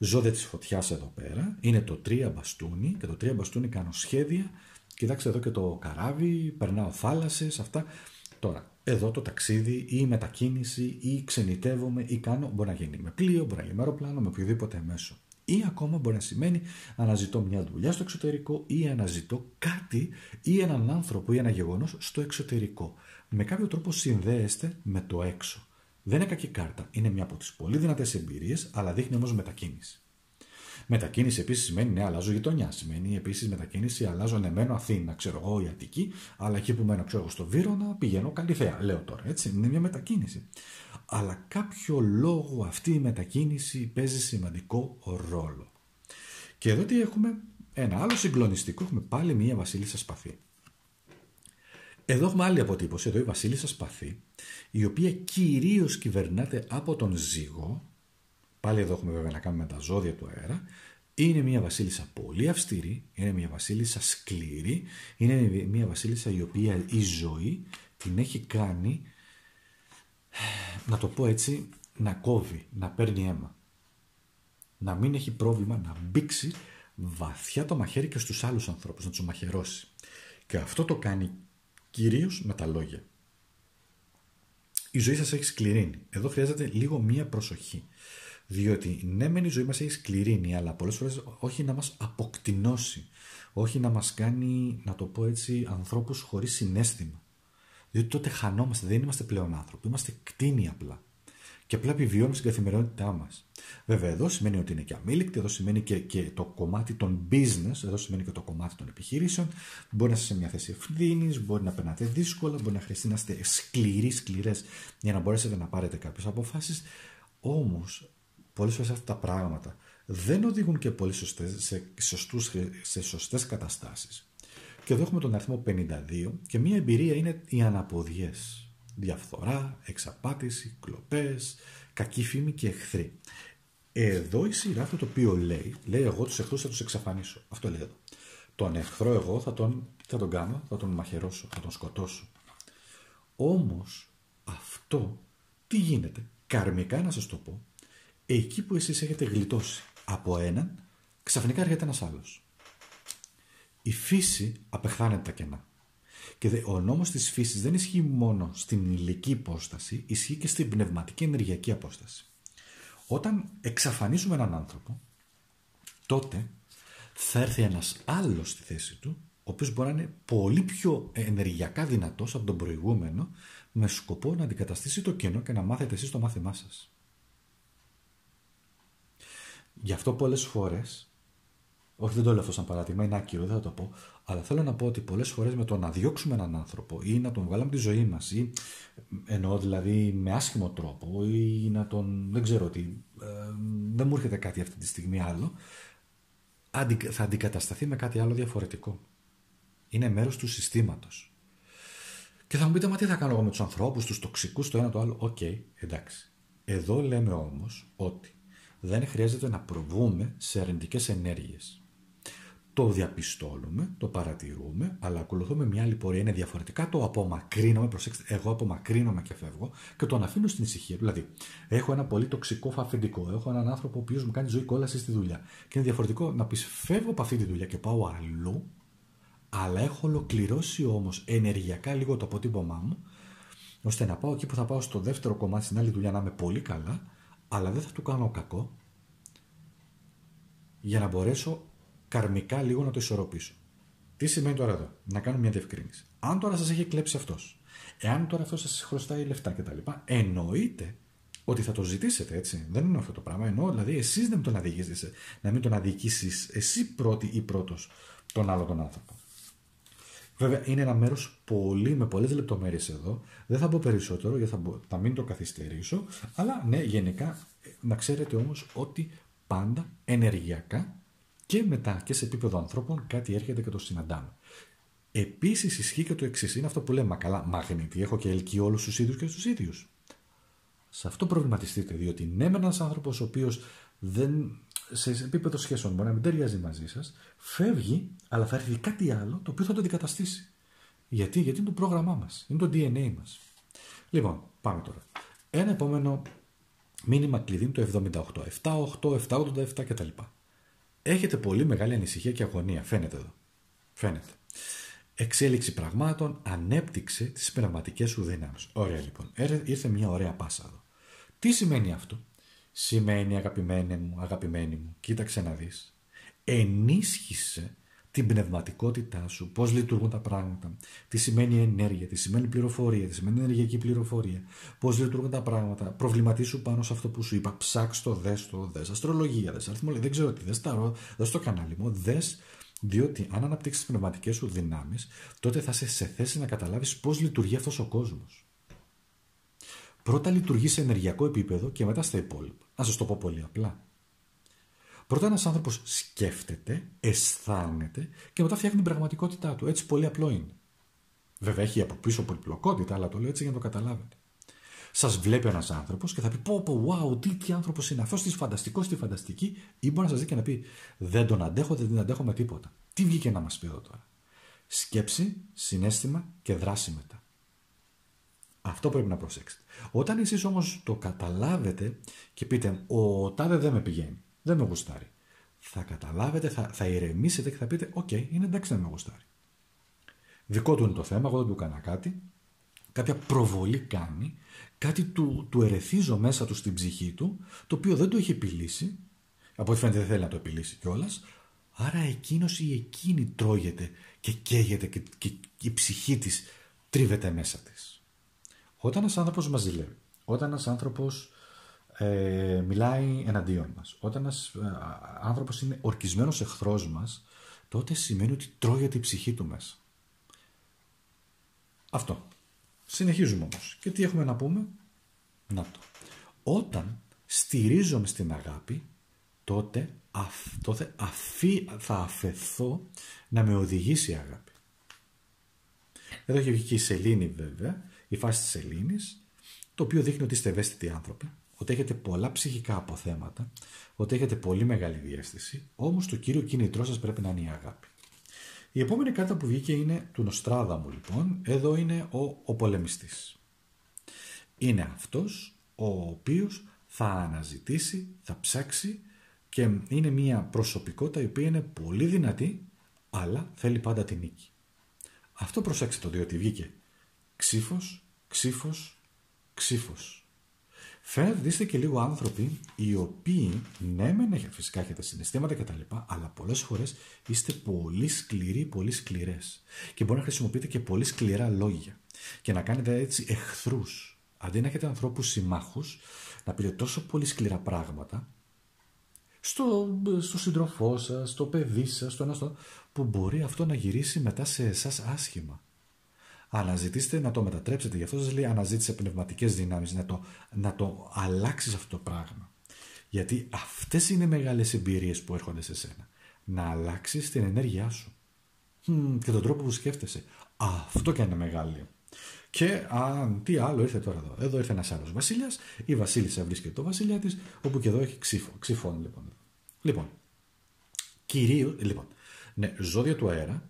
ζώδια της φωτιάς εδώ πέρα. Είναι το 3 μπαστούνι και το 3 μπαστούνι κάνω σχέδια. Κοιτάξτε εδώ και το καράβι, περνάω θάλασσες, αυτά. Τώρα, εδώ το ταξίδι ή η μετακίνηση ή ξενιτεύομαι ή κάνω, μπορεί να γίνει με πλοίο, μπορεί να γίνει με αεροπλάνο, με οποιοδήποτε μέσο. Ή ακόμα μπορεί να σημαίνει αναζητώ μια δουλειά στο εξωτερικό ή αναζητώ κάτι ή έναν άνθρωπο ή ένα γεγονός στο εξωτερικό. Με κάποιο τρόπο συνδέεστε με το έξω. Δεν είναι κακή κάρτα. Είναι μια από τις πολύ δυνατές εμπειρίες, αλλά δείχνει όμως μετακίνηση. Μετακίνηση επίσης σημαίνει ναι, αλλάζω γειτονιά. Σημαίνει επίσης μετακίνηση, αλλάζω ναι, μένω Αθήνα, ξέρω εγώ, η Αττική, αλλά εκεί που μένω, ξέρω εγώ, στο Βύρωνα, πηγαίνω Καλυθέα. Λέω τώρα, έτσι. Είναι μια μετακίνηση. Αλλά κάποιο λόγο αυτή η μετακίνηση παίζει σημαντικό ρόλο. Και εδώ τι έχουμε, ένα άλλο συγκλονιστικό, έχουμε πάλι μια βασίλισσα σπαθί. Εδώ έχουμε άλλη αποτύπωση, εδώ η βασίλισσα σπαθί, η οποία κυρίως κυβερνάται από τον ζύγο. Πάλι εδώ έχουμε βέβαια να κάνουμε με τα ζώδια του αέρα. Είναι μια βασίλισσα πολύ αυστηρή, είναι μια βασίλισσα σκληρή, είναι μια βασίλισσα η οποία η ζωή την έχει κάνει, να το πω έτσι, να κόβει, να παίρνει αίμα. Να μην έχει πρόβλημα να μπήξει βαθιά το μαχαίρι και στους άλλους ανθρώπους, να τους μαχαιρώσει. Και αυτό το κάνει κυρίως με τα λόγια. Η ζωή σας έχει σκληρύνει. Εδώ χρειάζεται λίγο μία προσοχή. Διότι ναι, μεν η ζωή μας έχει σκληρύνει, αλλά πολλές φορές όχι να μας αποκτηνώσει. Όχι να μας κάνει, να το πω έτσι, ανθρώπους χωρίς συναίσθημα. Διότι τότε χανόμαστε, δεν είμαστε πλέον άνθρωποι. Είμαστε κτήνοι απλά. Και απλά επιβιώνουμε στην καθημερινότητά μας. Βέβαια, εδώ σημαίνει ότι είναι και αμήλικτοι, εδώ σημαίνει και το κομμάτι των business, εδώ σημαίνει και το κομμάτι των επιχειρήσεων. Μπορεί να είστε σε μια θέση ευθύνης, μπορεί να περνάτε δύσκολα, μπορεί να χρειαστεί να είστε σκληρές για να μπορέσετε να πάρετε κάποιες αποφάσεις. Όμως, πολλές φορές αυτά τα πράγματα δεν οδηγούν και πολύ σε σωστές καταστάσεις. Και εδώ έχουμε τον αριθμό 52 και μια εμπειρία είναι οι αναποδιές. Διαφθορά, εξαπάτηση, κλοπές, κακή φήμη και εχθροί. Εδώ η σειρά αυτό το οποίο λέει εγώ τους εχθρούς θα τους εξαφανίσω. Αυτό λέει εδώ. Τον εχθρό εγώ θα τον κάνω, θα τον μαχαιρώσω, θα τον σκοτώσω. Όμως αυτό τι γίνεται? Καρμικά να σας το πω, εκεί που εσείς έχετε γλιτώσει από έναν, ξαφνικά έρχεται ένας άλλος. Η φύση απεχθάνεται τα κενά. Και ο νόμος της φύσης δεν ισχύει μόνο στην υλική υπόσταση, ισχύει και στην πνευματική ενεργειακή απόσταση. Όταν εξαφανίζουμε έναν άνθρωπο, τότε θα έρθει ένας άλλος στη θέση του, ο οποίος μπορεί να είναι πολύ πιο ενεργειακά δυνατός από τον προηγούμενο, με σκοπό να αντικαταστήσει το κενό και να μάθετε εσείς το μάθημά σας. Γι' αυτό πολλές φορές, όχι δεν το λέω αυτό σαν παράδειγμα, είναι άκυρο, δεν θα το πω, αλλά θέλω να πω ότι πολλές φορές με το να διώξουμε έναν άνθρωπο ή να τον βγάλουμε από τη ζωή μας ή εννοώ δηλαδή με άσχημο τρόπο ή να τον, δεν ξέρω τι, δεν μου έρχεται κάτι αυτή τη στιγμή άλλο, θα αντικατασταθεί με κάτι άλλο διαφορετικό. Είναι μέρος του συστήματος. Και θα μου πείτε, μα τι θα κάνω εγώ με τους ανθρώπους, τους τοξικούς, το ένα το άλλο. Οκ, εντάξει. Εδώ λέμε όμως ότι δεν χρειάζεται να προβούμε σε αρνητικές ενέργειες. Το διαπιστώνουμε, το παρατηρούμε, αλλά ακολουθούμε μια άλλη πορεία. Είναι διαφορετικά το απομακρύνομαι, προσέξτε, εγώ απομακρύνομαι και φεύγω και τον αφήνω στην ησυχία. Δηλαδή, έχω ένα πολύ τοξικό αφεντικό, έχω έναν άνθρωπο ο οποίος μου κάνει ζωή κόλαση στη δουλειά. Και είναι διαφορετικό να πεις φεύγω από αυτή τη δουλειά και πάω αλλού, αλλά έχω ολοκληρώσει όμως ενεργειακά λίγο το αποτύπωμά μου, ώστε να πάω εκεί που θα πάω στο δεύτερο κομμάτι, στην άλλη δουλειά, να είμαι πολύ καλά, αλλά δεν θα του κάνω κακό, για να μπορέσω καρμικά λίγο να το ισορροπήσω. Τι σημαίνει τώρα εδώ? Να κάνω μια διευκρίνηση. Αν τώρα σας έχει κλέψει αυτός, εάν τώρα αυτός σας χρωστάει λεφτά κτλ., εννοείται ότι θα το ζητήσετε, έτσι. Δεν είναι αυτό το πράγμα. Εννοώ δηλαδή εσείς να μην τον αδικήσεις εσύ πρώτη ή πρώτος τον άλλο τον άνθρωπο. Βέβαια είναι ένα μέρος με πολλές λεπτομέρειες εδώ. Δεν θα πω περισσότερο γιατί θα μην το καθυστερήσω. Αλλά ναι, γενικά να ξέρετε όμως ότι πάντα ενεργειακά και μετά και σε επίπεδο ανθρώπων κάτι έρχεται και το συναντάμε. Επίσης ισχύει και το εξής. Είναι αυτό που λέμε, καλά, μαγνήτη, έχω και ελκύει όλους τους ίδιους και στους ίδιους. Σε αυτό προβληματιστείτε, διότι ναι, με ένας άνθρωπος ο οποίος σε επίπεδο σχέσεων μπορεί να μην ταιριάζει μαζί σας, φεύγει, αλλά θα έρθει κάτι άλλο το οποίο θα το αντικαταστήσει. Γιατί είναι το πρόγραμμά μας, είναι το DNA μας. Λοιπόν, πάμε τώρα. Ένα επόμενο Μήνυμα κλειδί το 78, 7-8, 7-87 κτλ. Έχετε πολύ μεγάλη ανησυχία και αγωνία. Φαίνεται εδώ. Φαίνεται. Εξέλιξη πραγμάτων, ανέπτυξε τις πνευματικές σου δύναμεις. Ωραία λοιπόν. Ήρθε μια ωραία πάσα εδώ. Τι σημαίνει αυτό? Σημαίνει αγαπημένη μου, κοίταξε να δεις. Ενίσχυσε την πνευματικότητά σου, πώς λειτουργούν τα πράγματα, τι σημαίνει ενέργεια, τι σημαίνει πληροφορία, τι σημαίνει ενεργειακή πληροφορία, πώς λειτουργούν τα πράγματα. Προβληματίσου πάνω σε αυτό που σου είπα. Ψάξ' το, δες αστρολογία, δες αριθμολογία, δεν ξέρω τι, δες το κανάλι μου, δες. Διότι αν αναπτύξεις τις πνευματικές σου δυνάμεις, τότε θα είσαι σε θέση να καταλάβεις πώς λειτουργεί αυτός ο κόσμος. Πρώτα λειτουργεί σε ενεργειακό επίπεδο και μετά στα υπόλοιπα. Να σας το πω πολύ απλά. Πρώτα ένας άνθρωπος σκέφτεται, αισθάνεται και μετά φτιάχνει την πραγματικότητά του. Έτσι πολύ απλό είναι. Βέβαια έχει από πίσω πολυπλοκότητα, αλλά το λέω έτσι για να το καταλάβετε. Σας βλέπει ένας άνθρωπος και θα πει wow, τι άνθρωπος είναι αυτός, τι φανταστικός, τι φανταστική, ή μπορεί να σας δει και να πει δεν τον αντέχω, δεν την αντέχω με τίποτα. Τι βγήκε να μας πει εδώ τώρα? Σκέψη, συναίσθημα και δράση μετά. Αυτό πρέπει να προσέξετε. Όταν εσείς όμως το καταλάβετε και πείτε ο τάδε δεν με πηγαίνει, δεν με γουστάρει, θα καταλάβετε, θα ηρεμήσετε και θα πείτε οκ, είναι εντάξει να με γουστάρει. Δικό του είναι το θέμα, εγώ δεν του έκανα κάτι. Κάποια προβολή κάνει, κάτι του ερεθίζω μέσα του στην ψυχή του, το οποίο δεν το έχει επιλύσει, από ό,τι φαίνεται δεν θέλει να το επιλύσει κιόλας, άρα εκείνος ή εκείνη τρώγεται και καίγεται και η ψυχή της τρίβεται μέσα της. Όταν ένας άνθρωπος μας ζηλεύει, όταν ένας άνθρωπος μιλάει εναντίον μας, όταν ένας άνθρωπος είναι ορκισμένος εχθρός μας, τότε σημαίνει ότι τρώγεται η ψυχή του μέσα. Αυτό. Συνεχίζουμε όμως. Και τι έχουμε να πούμε? Να το. Όταν στηρίζομαι στην αγάπη, τότε θα αφεθώ να με οδηγήσει η αγάπη. Εδώ έχει βγει και η σελήνη βέβαια, η φάση της σελήνης, το οποίο δείχνει ότι είστε ευαίσθητοι άνθρωποι, ότι έχετε πολλά ψυχικά αποθέματα, ότι έχετε πολύ μεγάλη διαίσθηση, όμως το κύριο κίνητρό σας πρέπει να είναι η αγάπη. Η επόμενη κάρτα που βγήκε είναι του Νοστράδαμου λοιπόν. Εδώ είναι ο πολεμιστής. Είναι αυτός ο οποίος θα αναζητήσει, θα ψάξει και είναι μια προσωπικότητα η οποία είναι πολύ δυνατή, αλλά θέλει πάντα τη νίκη. Αυτό προσέξτε το, διότι βγήκε ξύφος, ξύφος, ξύφος. Φαίνεται ότι είστε και λίγο άνθρωποι οι οποίοι, ναι μεν φυσικά έχετε συναισθήματα κτλ, αλλά πολλές φορές είστε πολύ σκληροί, πολύ σκληρές και μπορεί να χρησιμοποιείτε και πολύ σκληρά λόγια και να κάνετε έτσι εχθρούς. Αντί να έχετε ανθρώπους συμμάχους, να πείτε τόσο πολύ σκληρά πράγματα στο σύντροφό σας, στο παιδί σας, που μπορεί αυτό να γυρίσει μετά σε εσάς άσχημα. Αναζητήστε να το μετατρέψετε. Γι' αυτό σας λέει αναζήτησε πνευματικές δυνάμεις. Να το αλλάξεις αυτό το πράγμα. Γιατί αυτές είναι οι μεγάλες εμπειρίες που έρχονται σε σένα. Να αλλάξεις την ενέργειά σου. Και τον τρόπο που σκέφτεσαι. Αυτό και είναι μεγάλο. Και τι άλλο ήρθε τώρα εδώ. Εδώ ήρθε ένας άλλος βασίλειας. Η βασίλισσα βρίσκεται το βασίλειά της, όπου και εδώ έχει ξύφων λοιπόν. Λοιπόν, ναι, ζώδια του αέρα.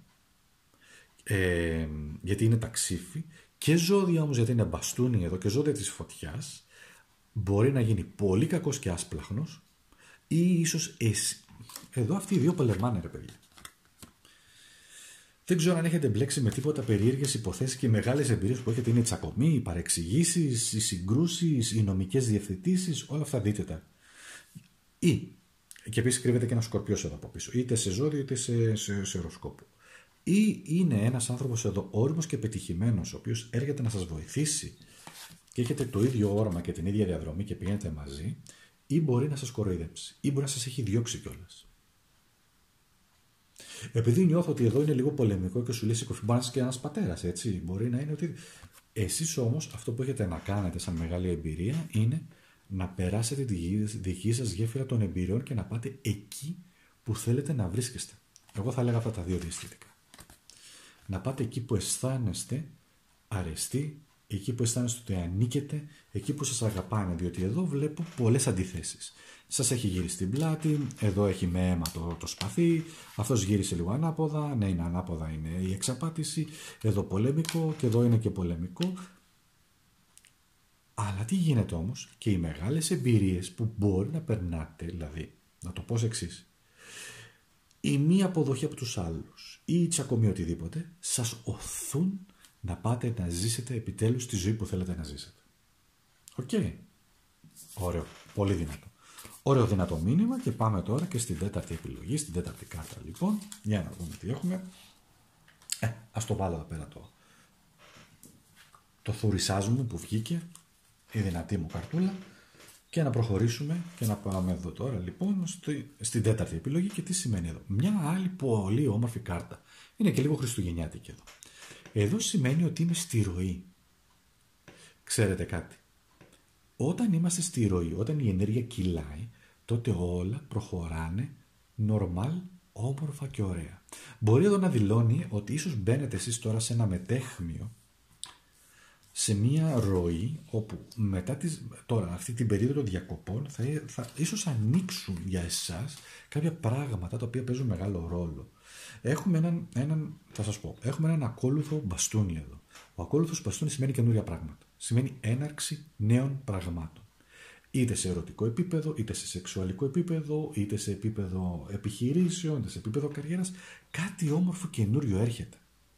Γιατί είναι τα ξύφη, και ζώδια όμως γιατί είναι μπαστούνι εδώ και ζώδια της φωτιάς, μπορεί να γίνει πολύ κακός και άσπλαχνος ή ίσως εδώ αυτοί οι δύο πολεμάνε ρε παιδιά. Δεν ξέρω αν έχετε μπλέξει με τίποτα περίεργες υποθέσεις και μεγάλες εμπειρίες που έχετε, είναι οι τσακωμοί, οι παρεξηγήσεις, οι συγκρούσεις, οι νομικές διευθετήσεις, όλα αυτά δείτε τα. Και επίσης κρύβεται και ένα σκορπιός εδώ από πίσω, είτε σε ζώδιο είτε σε οροσκόπο. Ή είναι ένας άνθρωπος εδώ όριμος και πετυχημένος, ο οποίος έρχεται να σας βοηθήσει και έχετε το ίδιο όραμα και την ίδια διαδρομή και πηγαίνετε μαζί, ή μπορεί να σας κοροϊδέψει, ή μπορεί να σας έχει διώξει κιόλας. Επειδή νιώθω ότι εδώ είναι λίγο πολεμικό και σου λέει σηκωφή, μπορεί να είσαι και ένας πατέρας, έτσι. Μπορεί να είναι ότι. Εσείς όμως αυτό που έχετε να κάνετε σαν μεγάλη εμπειρία είναι να περάσετε τη δική σας γέφυρα των εμπειριών και να πάτε εκεί που θέλετε να βρίσκεστε. Εγώ θα έλεγα αυτά τα δύο διαισθητικά. Να πάτε εκεί που αισθάνεστε αρεστοί, εκεί που αισθάνεστε ότι ανήκετε, εκεί που σας αγαπάνε, διότι εδώ βλέπω πολλές αντιθέσεις. Σας έχει γυρίσει την πλάτη, εδώ έχει με αίμα το σπαθί, αυτός γύρισε λίγο ανάποδα, ναι είναι ανάποδα, είναι η εξαπάτηση, εδώ πολεμικό και εδώ είναι και πολεμικό. Αλλά τι γίνεται όμως, και οι μεγάλες εμπειρίες που μπορεί να περνάτε, δηλαδή, να το πω ως εξής, η μη αποδοχή από τους άλλους ή η τσακωμή οτιδήποτε, σας οθούν να πάτε να ζήσετε επιτέλους τη ζωή που θέλετε να ζήσετε. Οκ. Ωραίο. Πολύ δυνατό. Ωραίο δυνατό μήνυμα και πάμε τώρα και στην τέταρτη επιλογή, στην τέταρτη κάρτα λοιπόν. Για να δούμε τι έχουμε. Ας το βάλω εδώ πέρα το θουρισσάζ μου που βγήκε, η δυνατή μου καρτούλα, και να προχωρήσουμε και να πάμε εδώ τώρα λοιπόν στην τέταρτη επιλογή. Και τι σημαίνει εδώ? Μια άλλη πολύ όμορφη κάρτα. Είναι και λίγο χριστουγεννιάτικη εδώ. Εδώ σημαίνει ότι είμαι στη ροή. Ξέρετε κάτι? Όταν είμαστε στη ροή, όταν η ενέργεια κυλάει, τότε όλα προχωράνε normal, όμορφα και ωραία. Μπορεί εδώ να δηλώνει ότι ίσως μπαίνετε εσείς τώρα σε ένα μετέχμιο, σε μια ροή όπου μετά τώρα αυτή την περίοδο των διακοπών θα ίσως ανοίξουν για εσάς κάποια πράγματα τα οποία παίζουν μεγάλο ρόλο. Έχουμε θα σας πω, έχουμε έναν ακόλουθο μπαστούνι εδώ. Ο ακόλουθος μπαστούνι σημαίνει καινούρια πράγματα. Σημαίνει έναρξη νέων πραγμάτων. Είτε σε ερωτικό επίπεδο, είτε σε σεξουαλικό επίπεδο, είτε σε επίπεδο επιχειρήσεων, είτε σε επίπεδο καριέρας. Κάτι όμορφο καινούριο έρχεται.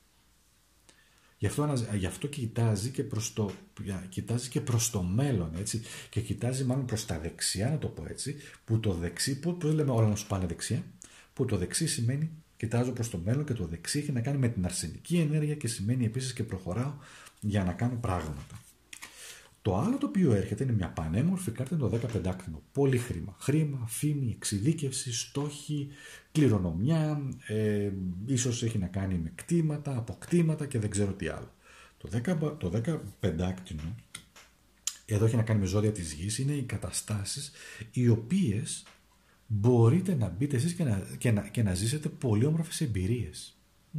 Γι' αυτό κοιτάζει και προς το μέλλον, έτσι, και κοιτάζει μάλλον προς τα δεξιά, να το πω έτσι, που το δεξί, που λέμε όλα να σου πάνε δεξιά, που το δεξί σημαίνει κοιτάζω προς το μέλλον και το δεξί έχει να κάνει με την αρσενική ενέργεια και σημαίνει επίσης και προχωράω για να κάνω πράγματα. Το άλλο το οποίο έρχεται είναι μια πανέμορφη κάρτα, είναι το 15κτηνο. Πολύ χρήμα. Χρήμα, φήμη, εξειδίκευση, στόχοι, κληρονομιά, ίσως έχει να κάνει με κτήματα, αποκτήματα και δεν ξέρω τι άλλο. Το 15κτηνο, εδώ έχει να κάνει με ζώδια της γης, είναι οι καταστάσεις οι οποίες μπορείτε να μπείτε εσείς και να ζήσετε πολύ όμορφες εμπειρίες.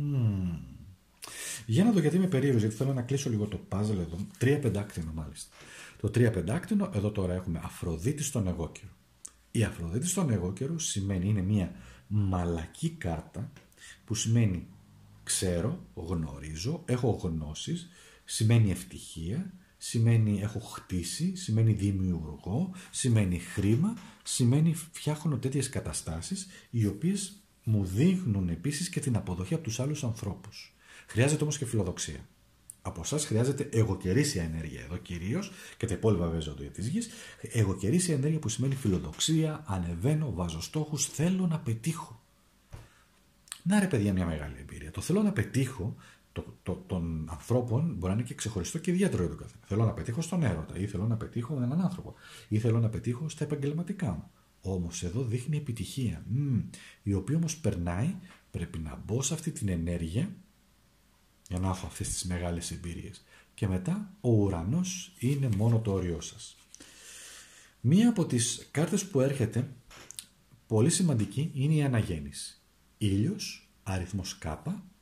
Για να δω, γιατί είμαι περίεργος, γιατί θέλω να κλείσω λίγο το puzzle εδώ. 3-5κτηνο μάλιστα. Το 3-5κτηνο, εδώ τώρα έχουμε Αφροδίτη στον εγώκερο. Η Αφροδίτη στον εγώκερο σημαίνει, είναι μια μαλακή κάρτα που σημαίνει ξέρω, γνωρίζω, έχω γνώσεις, σημαίνει ευτυχία, σημαίνει έχω χτίσει, σημαίνει δημιουργώ, σημαίνει χρήμα, σημαίνει φτιάχνω τέτοιες καταστάσεις οι οποίες μου δείχνουν επίσης και την αποδοχή από τους άλλους ανθρώπους. Χρειάζεται όμως και φιλοδοξία. Από εσάς χρειάζεται εγωκερήσια ενέργεια εδώ κυρίως, και τα υπόλοιπα βέβαια ζώδια της γης. Εγωκερήσια ενέργεια που σημαίνει φιλοδοξία, ανεβαίνω, βάζω στόχους, θέλω να πετύχω. Να ρε παιδιά, μια μεγάλη εμπειρία. Το θέλω να πετύχω των ανθρώπων μπορεί να είναι και ξεχωριστό και ιδιαίτερο για τον καθένα. Θέλω να πετύχω στον έρωτα, ή θέλω να πετύχω έναν άνθρωπο, ή θέλω να πετύχω στα επαγγελματικά μου. Όμως εδώ δείχνει επιτυχία, η οποία όμως περνάει, πρέπει να μπω σε αυτή την ενέργεια για να έχω αυτές τις μεγάλες εμπειρίες. Και μετά ο ουρανός είναι μόνο το όριό σας. Μία από τις κάρτες που έρχεται πολύ σημαντική είναι η αναγέννηση. Ήλιος, αριθμός K,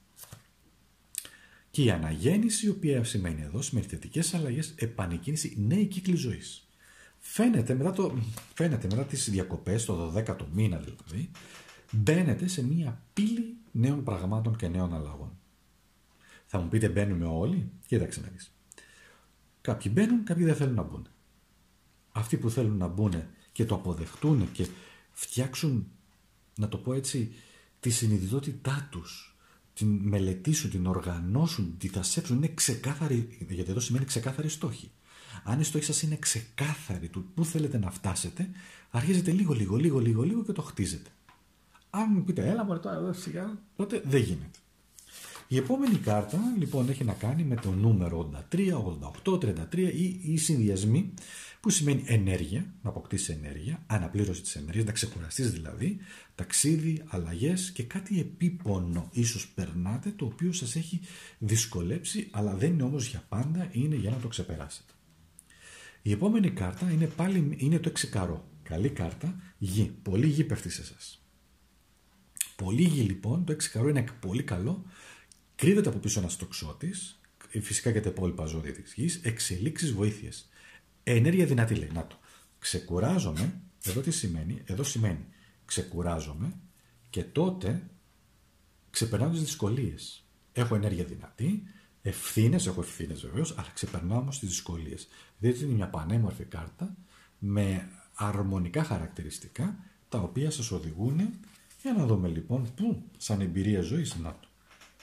και η αναγέννηση, η οποία σημαίνει εδώ, σημαίνει θετικές αλλαγές, επανεκκίνηση, νέοι κύκλοι ζωής. Φαίνεται μετά τις διακοπές, το 12ο μήνα δηλαδή, μπαίνετε σε μία πύλη νέων πραγμάτων και νέων αλλαγών. Θα μου πείτε, μπαίνουμε όλοι? Κοίταξε να δεις. Κάποιοι μπαίνουν, κάποιοι δεν θέλουν να μπουν. Αυτοί που θέλουν να μπουν και το αποδεχτούν και φτιάξουν, να το πω έτσι, τη συνειδητότητά τους, την μελετήσουν, την οργανώσουν, τη θασέψουν, είναι ξεκάθαρη, γιατί εδώ σημαίνει ξεκάθαρη στόχη. Αν οι στόχοι σας είναι ξεκάθαροι του πού θέλετε να φτάσετε, αρχίζετε λίγο και το χτίζετε. Αν μου πείτε, έλα μωρέ τώρα εδώ σιγά, τότε δεν γίνεται. Η επόμενη κάρτα λοιπόν έχει να κάνει με το νούμερο 83, 88, 33 ή οι συνδυασμοί, που σημαίνει ενέργεια, να αποκτήσει ενέργεια, αναπλήρωση της ενέργειας, να ξεκουραστείς δηλαδή, ταξίδι, αλλαγές και κάτι επίπονο ίσως περνάτε, το οποίο σας έχει δυσκολέψει, αλλά δεν είναι όμως για πάντα, είναι για να το ξεπεράσετε. Η επόμενη κάρτα είναι το 6 καρό. Καλή κάρτα, γη. Πολύ γη πέφτει σε εσάς. Πολύ γη λοιπόν, το 6 καρό είναι πολύ καλό. Κρύβεται από πίσω ένας τοξότης, φυσικά και τα υπόλοιπα ζώδια της γης, εξελίξεις, βοήθειες. Ενέργεια δυνατή λέει, να το. Ξεκουράζομαι, εδώ τι σημαίνει? Εδώ σημαίνει ξεκουράζομαι και τότε ξεπερνάω τις δυσκολίες. Έχω ενέργεια δυνατή, Ευθύνες, έχω ευθύνες βεβαίως, αλλά ξεπερνάω όμως τις δυσκολίες. Διότι είναι μια πανέμορφη κάρτα με αρμονικά χαρακτηριστικά, τα οποία σας οδηγούν, για να δούμε λοιπόν πού, σαν εμπειρία ζωής, να το.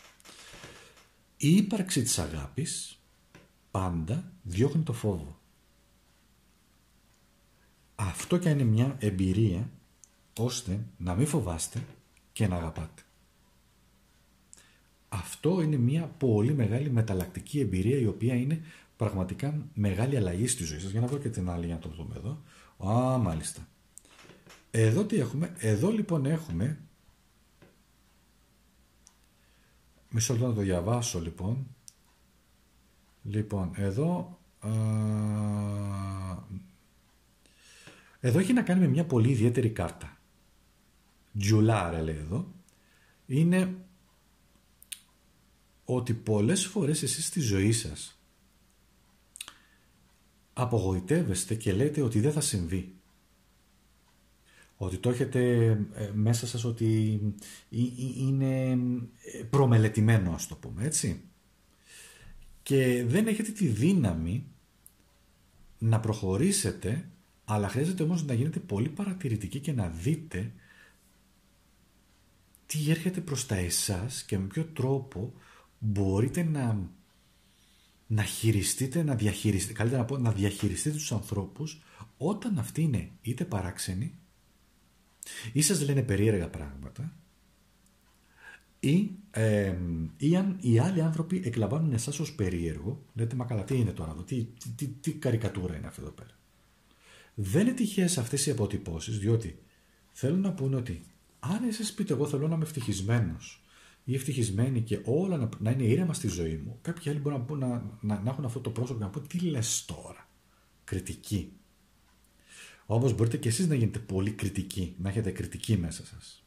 Η ύπαρξη της αγάπης πάντα διώχνει το φόβο. Αυτό και είναι μια εμπειρία ώστε να μην φοβάστε και να αγαπάτε. Αυτό είναι μια πολύ μεγάλη μεταλλακτική εμπειρία, η οποία είναι πραγματικά μεγάλη αλλαγή στη ζωή σας. Για να βρω και την άλλη για να το δούμε εδώ. Μάλιστα. Εδώ τι έχουμε? Εδώ λοιπόν έχουμε, μισό λεπτό να το διαβάσω λοιπόν. Λοιπόν, εδώ έχει να κάνει με μια πολύ ιδιαίτερη κάρτα. Giulare λέει εδώ. Είναι ότι πολλές φορές εσείς στη ζωή σας απογοητεύεστε και λέτε ότι δεν θα συμβεί. Ότι το έχετε μέσα σας ότι είναι προμελετημένο, ας το πούμε, έτσι. Και δεν έχετε τη δύναμη να προχωρήσετε, αλλά χρειάζεται όμως να γίνετε πολύ παρατηρητικοί και να δείτε τι έρχεται προς τα εσάς και με ποιο τρόπο μπορείτε να χειριστείτε, καλύτερα να πω, να διαχειριστείτε τους ανθρώπους όταν αυτοί είναι είτε παράξενοι ή σας λένε περίεργα πράγματα ή αν οι άλλοι άνθρωποι εκλαμβάνουν εσάς ως περίεργο, λέτε μα καλά τι είναι τώρα εδώ, τι καρικατούρα είναι αυτή εδώ πέρα. Δεν είναι τυχαίες αυτές οι αποτυπώσεις, διότι θέλουν να πούνε ότι αν εσείς πείτε εγώ θέλω να είμαι ευτυχισμένος ή ευτυχισμένη και όλα να είναι ήρεμα στη ζωή μου, κάποιοι άλλοι μπορούν να έχουν αυτό το πρόσωπο και να πούν τι λες τώρα, κριτική. Όμως μπορείτε και εσείς να γίνετε πολύ κριτικοί, να έχετε κριτική μέσα σας.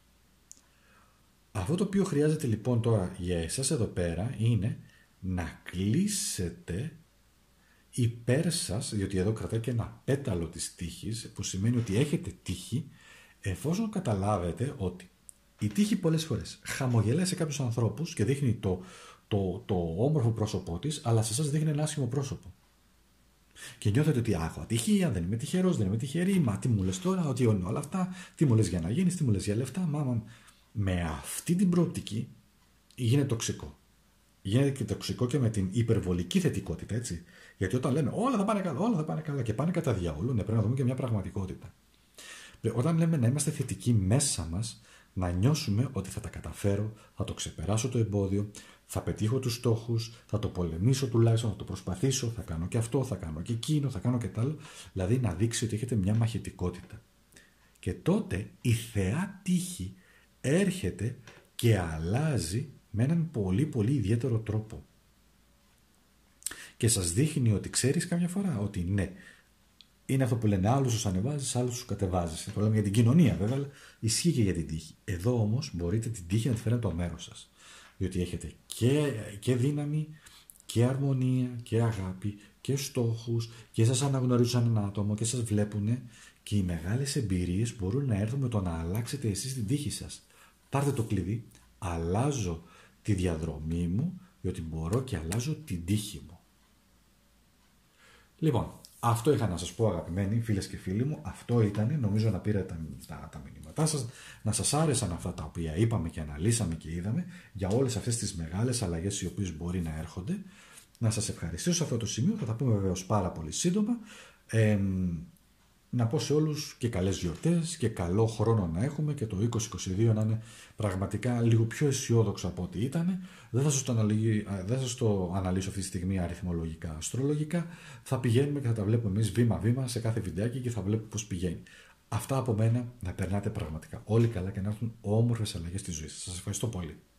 Αυτό το οποίο χρειάζεται λοιπόν τώρα για εσάς εδώ πέρα είναι να κλείσετε υπέρ σας, διότι εδώ κρατάει και ένα πέταλο της τύχης, που σημαίνει ότι έχετε τύχη, εφόσον καταλάβετε ότι η τύχη πολλές φορές χαμογελάει σε κάποιους ανθρώπους και δείχνει το όμορφο πρόσωπό της, αλλά σε εσάς δείχνει ένα άσχημο πρόσωπο. Και νιώθετε ότι έχω ατυχία, δεν είμαι τυχερός, δεν είμαι τυχερή, μα τι μου λες τώρα, ότι είναι όλα αυτά, τι μου λες για να γίνεις, τι μου λες για λεφτά, Με αυτή την προοπτική γίνεται τοξικό. Γίνεται και τοξικό και με την υπερβολική θετικότητα, έτσι. Γιατί όταν λέμε όλα θα πάνε καλά και πάνε κατά διαόλου, ναι, πρέπει να δούμε και μια πραγματικότητα. Όταν λέμε να είμαστε θετικοί μέσα μας, να νιώσουμε ότι θα τα καταφέρω, θα το ξεπεράσω το εμπόδιο, θα πετύχω τους στόχους, θα το πολεμήσω τουλάχιστον, θα το προσπαθήσω, θα κάνω και αυτό, θα κάνω και εκείνο, θα κάνω και τ' άλλο. Δηλαδή να δείξει ότι έχετε μια μαχητικότητα. Και τότε η θεά τύχη έρχεται και αλλάζει με έναν πολύ πολύ ιδιαίτερο τρόπο. Και σας δείχνει ότι ξέρεις καμιά φορά ότι ναι, είναι αυτό που λένε άλλους τους ανεβάζεις, άλλους τους κατεβάζεις. Το λέμε για την κοινωνία βέβαια, αλλά ισχύει και για την τύχη. Εδώ όμως μπορείτε την τύχη να τη φέρετε το μέρος σας. Διότι έχετε και δύναμη και αρμονία και αγάπη και στόχους και σας αναγνωρίζουν σαν ένα άτομο και σας βλέπουν και οι μεγάλες εμπειρίες μπορούν να έρθουν με το να αλλάξετε εσείς την τύχη σας. Πάρτε το κλειδί, αλλάζω τη διαδρομή μου διότι μπορώ και αλλάζω την τύχη μου. Λοιπόν, αυτό είχα να σας πω αγαπημένοι φίλες και φίλοι μου, αυτό ήταν, νομίζω να πήρατε τα μηνύματά σας, να σας άρεσαν αυτά τα οποία είπαμε και αναλύσαμε και είδαμε για όλες αυτές τις μεγάλες αλλαγές οι οποίες μπορεί να έρχονται. Να σας ευχαριστήσω σε αυτό το σημείο, θα τα πούμε βεβαίως πάρα πολύ σύντομα. Να πω σε όλους και καλές γιορτές και καλό χρόνο να έχουμε και το 2022 να είναι πραγματικά λίγο πιο αισιόδοξο από ό,τι ήταν. Δεν θα σας το αναλύσω αυτή τη στιγμή αριθμολογικά, αστρολογικά. Θα πηγαίνουμε και θα τα βλέπουμε εμείς βήμα-βήμα σε κάθε βιντεάκι και θα βλέπουμε πώς πηγαίνει. Αυτά από μένα, να περνάτε πραγματικά όλοι καλά και να έρθουν όμορφες αλλαγές στη ζωή σας. Σας ευχαριστώ πολύ.